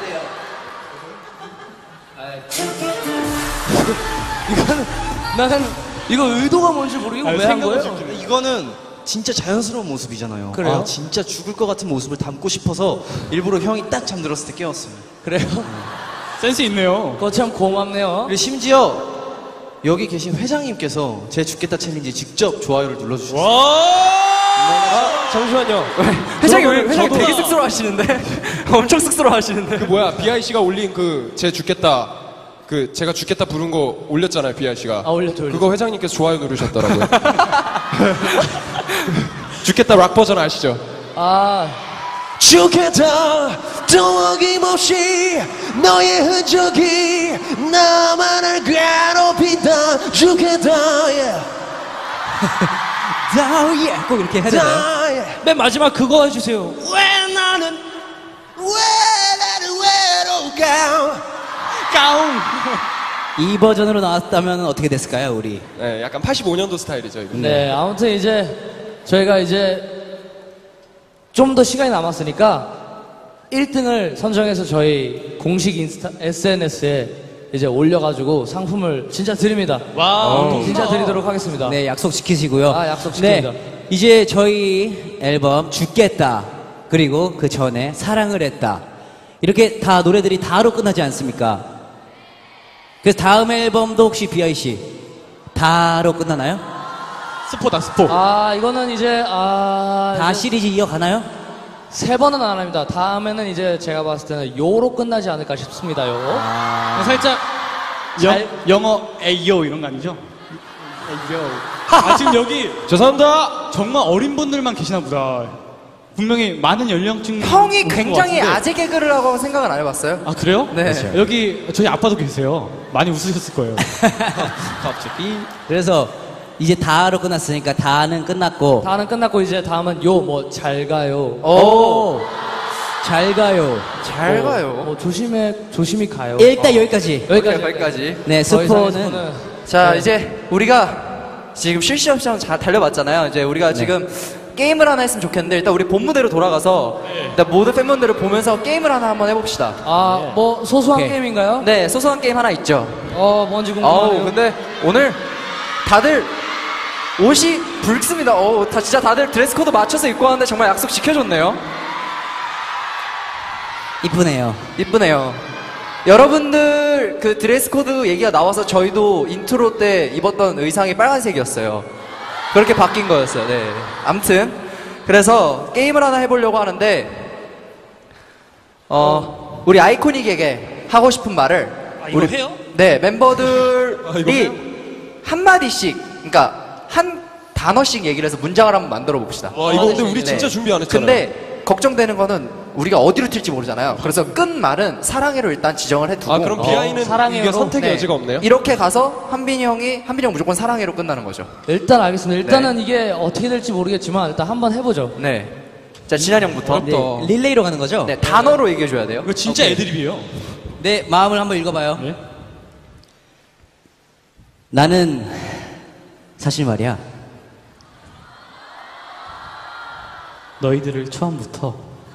이거는, 나는, 이거 의도가 뭔지 모르겠고 아니, 왜 한 생각을 거예요? 좀- 이거는 진짜 자연스러운 모습이잖아요. 그래요? 아, 진짜 죽을 것 같은 모습을 담고 싶어서 일부러 형이 딱 잠들었을 때 깨웠어요. 그래요? 센스 있네요. 그거 참 고맙네요. 그리고 심지어 여기 계신 회장님께서 제 죽겠다 챌린지 직접 좋아요를 눌러주셨어요. 아, 잠시만요. 회장이 왜 그러면 회장이 저도- 되게 쑥스러워 하시는데? 엄청 쑥스러워 하시는데? 그 뭐야, 비아이 씨가 올린 그 제 죽겠다, 그 제가 죽겠다 부른 거 올렸잖아요, 비아이 씨가. 아, 올렸죠, 올렸죠. 그거 회장님께서 좋아요 누르셨더라고요. 죽겠다 락 버전 아시죠? 아, 죽겠다 또 어김없이 너의 흔적이 나만을 괴롭힌다. 죽겠다 yeah. 다우 예! 꼭 이렇게 해야 되나요? 다, yeah. 맨 마지막 그거 해주세요. 왜 나는 왜 나는 외로울까. 까웅! 이 버전으로 나왔다면 어떻게 됐을까요, 우리? 네, 약간 팔십오 년도 스타일이죠, 이거. 네, 아무튼 이제 저희가 이제 좀 더 시간이 남았으니까 일 등을 선정해서 저희 공식 인스타 에스엔에스에 이제 올려가지고 상품을 진짜 드립니다. 와우. 진짜 드리도록 하겠습니다. 네, 약속 지키시고요. 아, 약속 지킵니다. 네, 이제 저희 앨범 죽겠다. 그리고 그 전에 사랑을 했다. 이렇게 다 노래들이 다로 끝나지 않습니까? 그래서 다음 앨범도 혹시 비아이 씨 다로 끝나나요? 스포다, 스포. 아, 이거는 이제 아 다 이제 시리즈 이어가나요? 세 번은 안 합니다. 다음에는 이제 제가 봤을 때는 요로 끝나지 않을까 싶습니다. 요. 아, 살짝 잘- 영, 영어 에이요 이런 거 아니죠? 에이요. 아, 지금 여기 죄송합니다. 정말 어린 분들만 계시나 보다. 분명히 많은 연령층 형이 오신 것 굉장히 같은데. 아재 개그를 하고 생각은 안 해봤어요? 아, 그래요? 네. 여기 저희 아빠도 계세요. 많이 웃으셨을 거예요. 갑자기. 그래서 이제 다로 끝났으니까 다는 끝났고 다는 끝났고 이제 다음은 요 뭐 잘 가요. 오, 잘 가요. 잘 뭐, 가요. 뭐 조심해 조심히 가요. 일단 여기까지. 여기까지 여기까지. 네, 더 이상의 스포는 스포는 자, 네. 이제 우리가 지금 실시간시간 잘 달려봤잖아요. 이제 우리가 지금 게임을 하나 했으면 좋겠는데 일단 우리 본 무대로 돌아가서 일단 모든 팬분들을 보면서 게임을 하나 한번 해봅시다. 아, 뭐 소소한 오케이. 게임인가요? 네, 소소한 게임 하나 있죠. 어, 뭔지 아우, 궁금하네요. 근데 오늘 다들 옷이 붉습니다. 어우, 다 진짜 다들 드레스 코드 맞춰서 입고 왔는데 정말 약속 지켜줬네요. 이쁘네요. 이쁘네요. 여러분들 그 드레스 코드 얘기가 나와서 저희도 인트로 때 입었던 의상이 빨간색이었어요. 그렇게 바뀐 거였어요. 네. 암튼 그래서 게임을 하나 해보려고 하는데 어 우리 아이코닉에게 하고 싶은 말을 아, 이거 우리 해요? 네 아, 이거 멤버들이 해요? 한 마디씩 그러니까 한 단어씩 얘기를 해서 문장을 한번 만들어 봅시다. 와, 이거 근데 우리 진짜 준비 안 했잖아요. 근데 걱정되는 거는 우리가 어디로 튈지 모르잖아요. 그래서 끝말은 사랑해로 일단 지정을 해두고. 아, 그럼 비아이는 사랑해요로? 이게 선택의 네. 여지가 없네요? 이렇게 가서 한빈이 형이 한빈이 형 무조건 사랑해로 끝나는 거죠. 일단 알겠습니다. 일단은 이게 어떻게 될지 모르겠지만 일단 한번 해보죠. 네. 자, 진한 형부터. 네, 릴레이로 가는 거죠? 네, 단어로 얘기해 줘야 돼요. 이거 진짜 애드립이에요. 네, 마음을 한번 읽어봐요. 네. 나는 사실 말이야. 너희들을 처음부터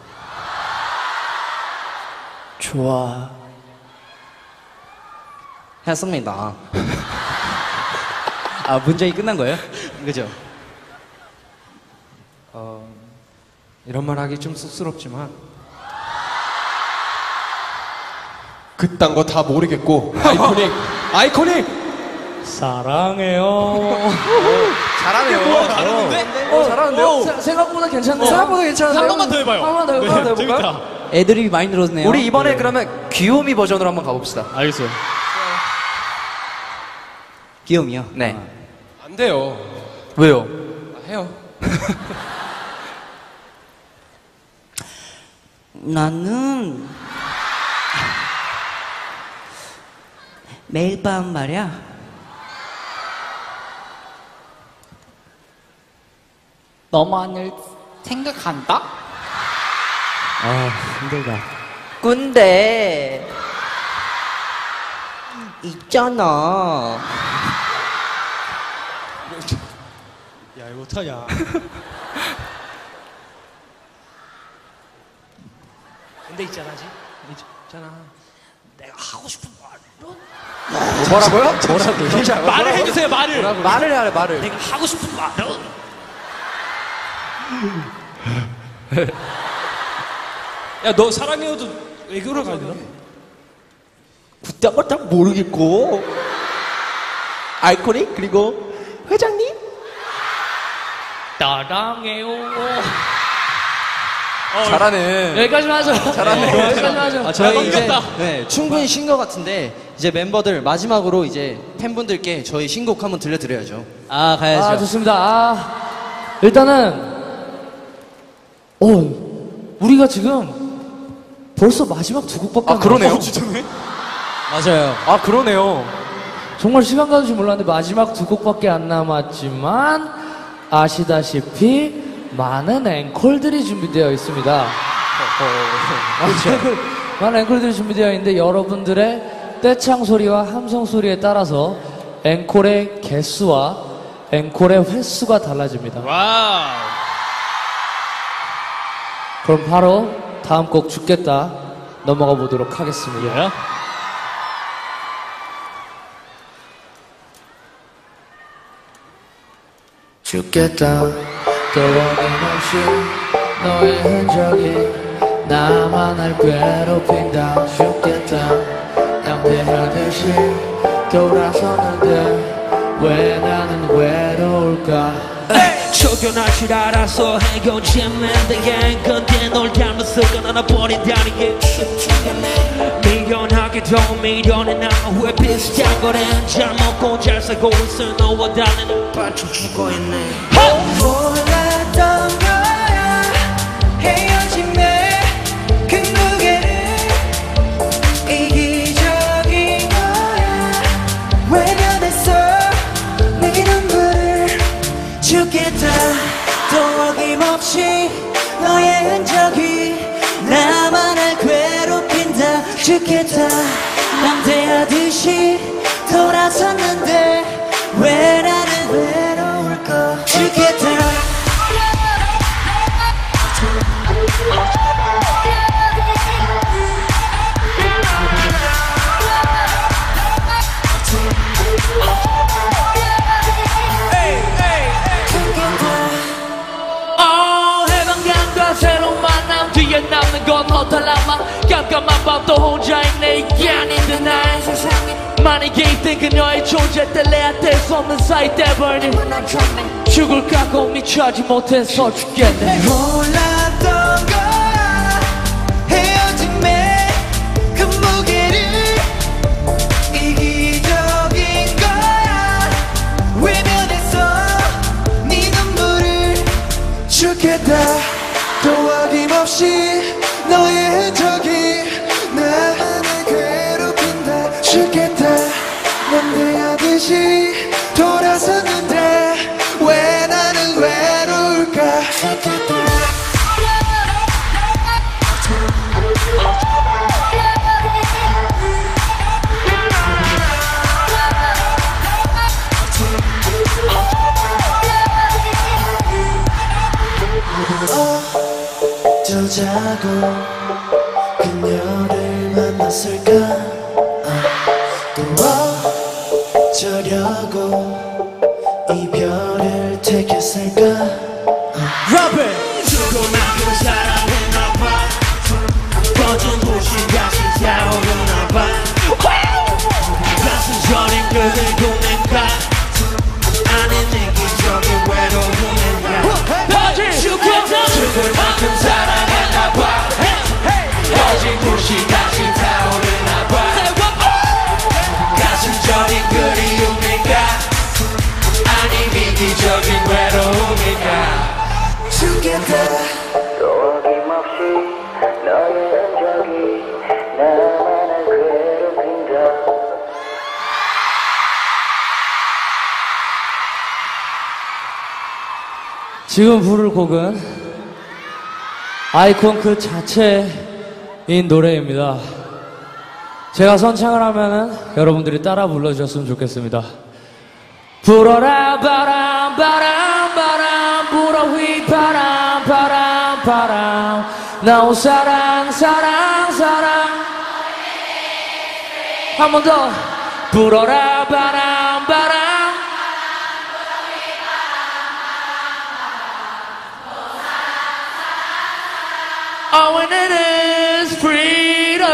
좋아 했습니다. 아, 문장이 끝난 거예요? 그죠? 어, 이런 말 하기 좀 쑥스럽지만 그딴 거 다 모르겠고 아이코닉 아이코닉 사랑해요. 잘하네요. 잘하는데? 어, 잘하는데요? 세- 생각보다 괜찮네요. 생각보다 괜찮은데요? 한 번만 더 해봐요. 한 번만 더 해볼까요? 네, 더 해볼까요? 재밌다. 애드립이 많이 늘었네요. 우리 이번에 그러면 귀요미 버전으로 한번 가봅시다. 알겠어요. 귀여움이요? 네. 안 돼요. 왜요? 아, 해요. 나는 매일 밤 말이야. 너만을 생각한다? 아, 힘들다. 꾼데 있잖아. 야, 이거 어떡하냐. 근데 있잖아지. 있잖아. 내가 하고 싶은 말로 뭐라고요? 뭐라고요? 진짜 말을 해주세요, 말을. 뭐라고요? 말을 해야 돼, 말을. 내가 하고 싶은 말로. 야, 너 사랑해요도 애교로 가야 되나? 그딴 걸 다 모르겠고 아이코닉 그리고 회장님 사랑해요. 잘하네. 여기까지만 하죠. 잘하네. 여기까지만 하죠. 아, 저희 이제 넘겼다. 네, 충분히 쉰 것 같은데 이제 멤버들 마지막으로 이제 팬분들께 저희 신곡 한번 들려드려야죠. 아, 가야죠. 아, 좋습니다. 아, 일단은, 어, 우리가 지금 벌써 마지막 두 곡밖에 아, 안 그러네요. 남았어요. 맞아요. 아, 그러네요. 정말 시간 가는 줄 몰랐는데 마지막 두 곡밖에 안 남았지만 아시다시피 많은 앵콜들이 준비되어 있습니다. 그렇죠. 많은 앵콜들이 준비되어 있는데 여러분들의 떼창 소리와 함성 소리에 따라서 앵콜의 개수와 앵콜의 횟수가 달라집니다. 와우. 그럼 바로 다음 곡 죽겠다 넘어가 보도록 하겠습니다. 예. 죽겠다 또 어김없이 너의 흔적이 나만을 괴롭힌다. 죽겠다 양대하듯이 돌아서는데 왜 나는 외로울까. 쫓겨날 줄 알아서 헤겨지면 돼. 근데 널 닮았을까 하나 버린다는 게 미련하게도 미련해. 나 왜 비슷한 거래. 잘 먹고 잘 살고 있어 너와 다른 빠져 죽어있네. 몰랐던 거야 헤어짐의 그 무게를. 이기적인 거야 외면했어 네 눈물을. 죽겠다 또 어김없이 너의 흔적이 나만을 괴롭힌다. 죽겠다 남대하듯이 돌아섰는데 왜 나는 외로울까. 죽겠다 어, 해방감과 새로운 만남 뒤에 남는 건 허탈함만. 깜깜한 밤도 혼자 있네. 이게 아닌데 나의 세상이 많이 개입된 그녀의 존재 때문에 뗄 수 없는 사이 돼버린 죽을 각오 미쳐하지 못해서 죽겠네. 몰랐던 거야 헤어짐의 그 무게를. 이기적인 거야 외면했어 네 눈물을. 죽겠다 또 어김없이 너의 흔적이 나를 괴롭힌다. 죽겠다 넌대하듯이 돌아섰는데 왜 나는 외로울까. 어쩌자고 그녀를 만났을까. 또 어쩌려고 이별을 택했을까. 죽고만큼 사랑했나봐. 꺼진 불씨 다시 타오르나봐. 가슴 저린 그들 보낸가. 아닌 이기적인 외로움인가. 죽을 만큼 사랑했나봐. 꺼진 불씨 다시 타오르나봐. 가슴 저린 그리움인가. 아닌 이기적인 외로움인가. 죽겠다 또 어김없이 너의 흔적이 나만을 괴롭힌다. 지금 부를 곡은 아이콘 그 자체인 노래입니다. 제가 선창을 하면은 여러분들이 따라 불러주셨으면 좋겠습니다. 불어라 바람 바람 바람 불어 휘바람 바람 바람 나오 사랑 사랑 사랑. 한 번 더. 불어라 바람 바람. All we need is freedom.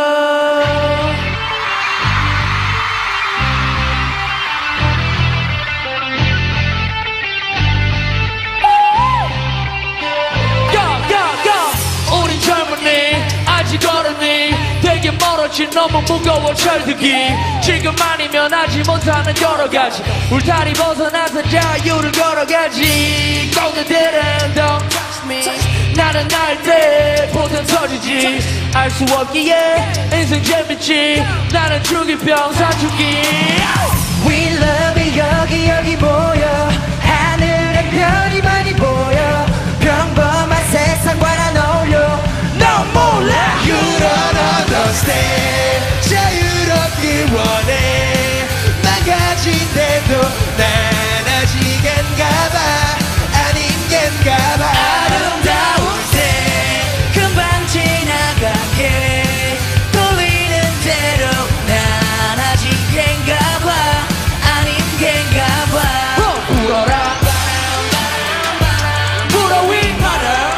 우린 젊으니 아직 어른이 되게 멀었지. 너무 무거워 철들기. 지금 아니면 하지 못하는 여러 가지 울타리 벗어나서 자유를 걸어가지. 꽁들들은 don't touch me. 나는 날 때 보통 터지지. 알 수 없기에 인생 재밌지. 나는 중이병 사춘기. We love it 여기 여기 모여. 하늘에 별이 많이 보여. 평범한 세상과 난 어울려. 넌 몰라. You don't understand. 자유롭길 원해. 망가진데도 난 아직 겐가봐. 아닌 겐가봐. 아름다운 새 금방 지나가게. 돌리는 대로 난 아직 겐가봐. 아닌 겐가봐. 불어라 불어 휘바람.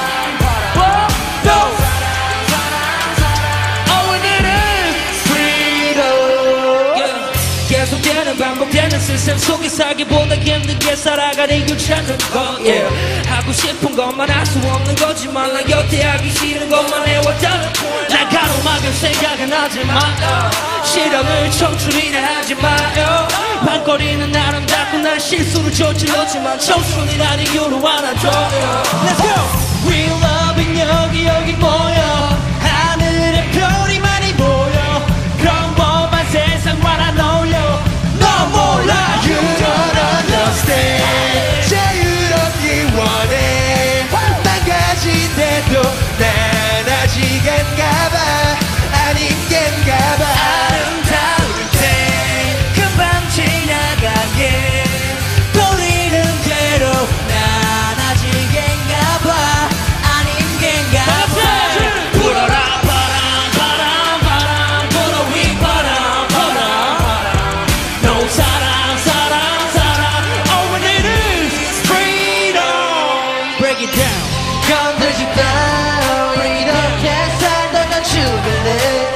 계속되는 반복되는 시스템 속에 살기보다 힘들게 살아가는 이유 찾는 거. yeah. 하고 싶은 것만 할 수 없는 거지만 나 여태 하기 싫은 것만 해왔다는 난 가로막을 생각은 하지 마요. 실험을 청춘이라 하지 마요. 방거리는 아름답고 난 실수를 저질렀지만 청춘이란 이유로 안아줘요. Let's go! We love it 여기 여기 모여. 하늘에 별이 많이 보여. 평범한 세상과 난 어울려. 너 몰라. You don't understand. 자유롭길 원해. 망가진데도 난 아직 겐가봐. 아닌 겐가봐. 아름다울 때 금방 지나가게. 돌리는 대로 난 아직 겐가봐. 아닌 겐가봐. 불어라 바람 바람 바람 불어 휘바람 바람 바람. No 사랑 사랑 사랑. All we need is freedom. Break it down. 건들지 마. 이렇게 살다 난 죽을래.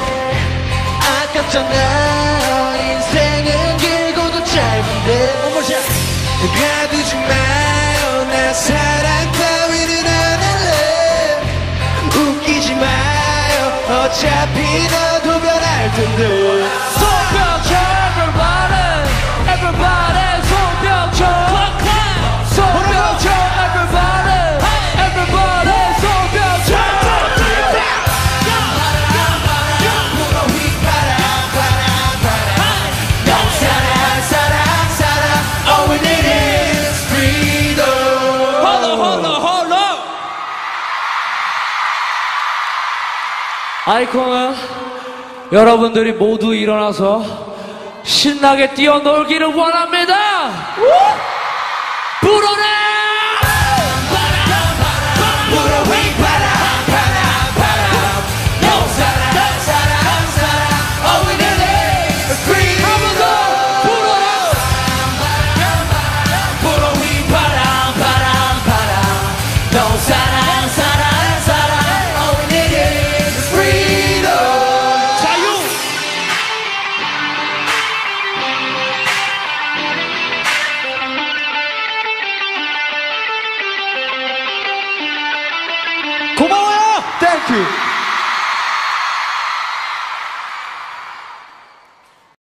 아깝잖아. 인생은 길고도 짧은데. 가두지 마요. 나 사랑 따위는 안 할래. 웃기지 마요. 어차피 너도 변할 텐데. 손뼉쳐 everybody everybody 손뼉쳐 손뼉쳐 everybody everybody 손뼉쳐 아이콘은 여러분들이 모두 일어나서 신나게 뛰어놀기를 원합니다. 불어라! 고마워요. 땡큐.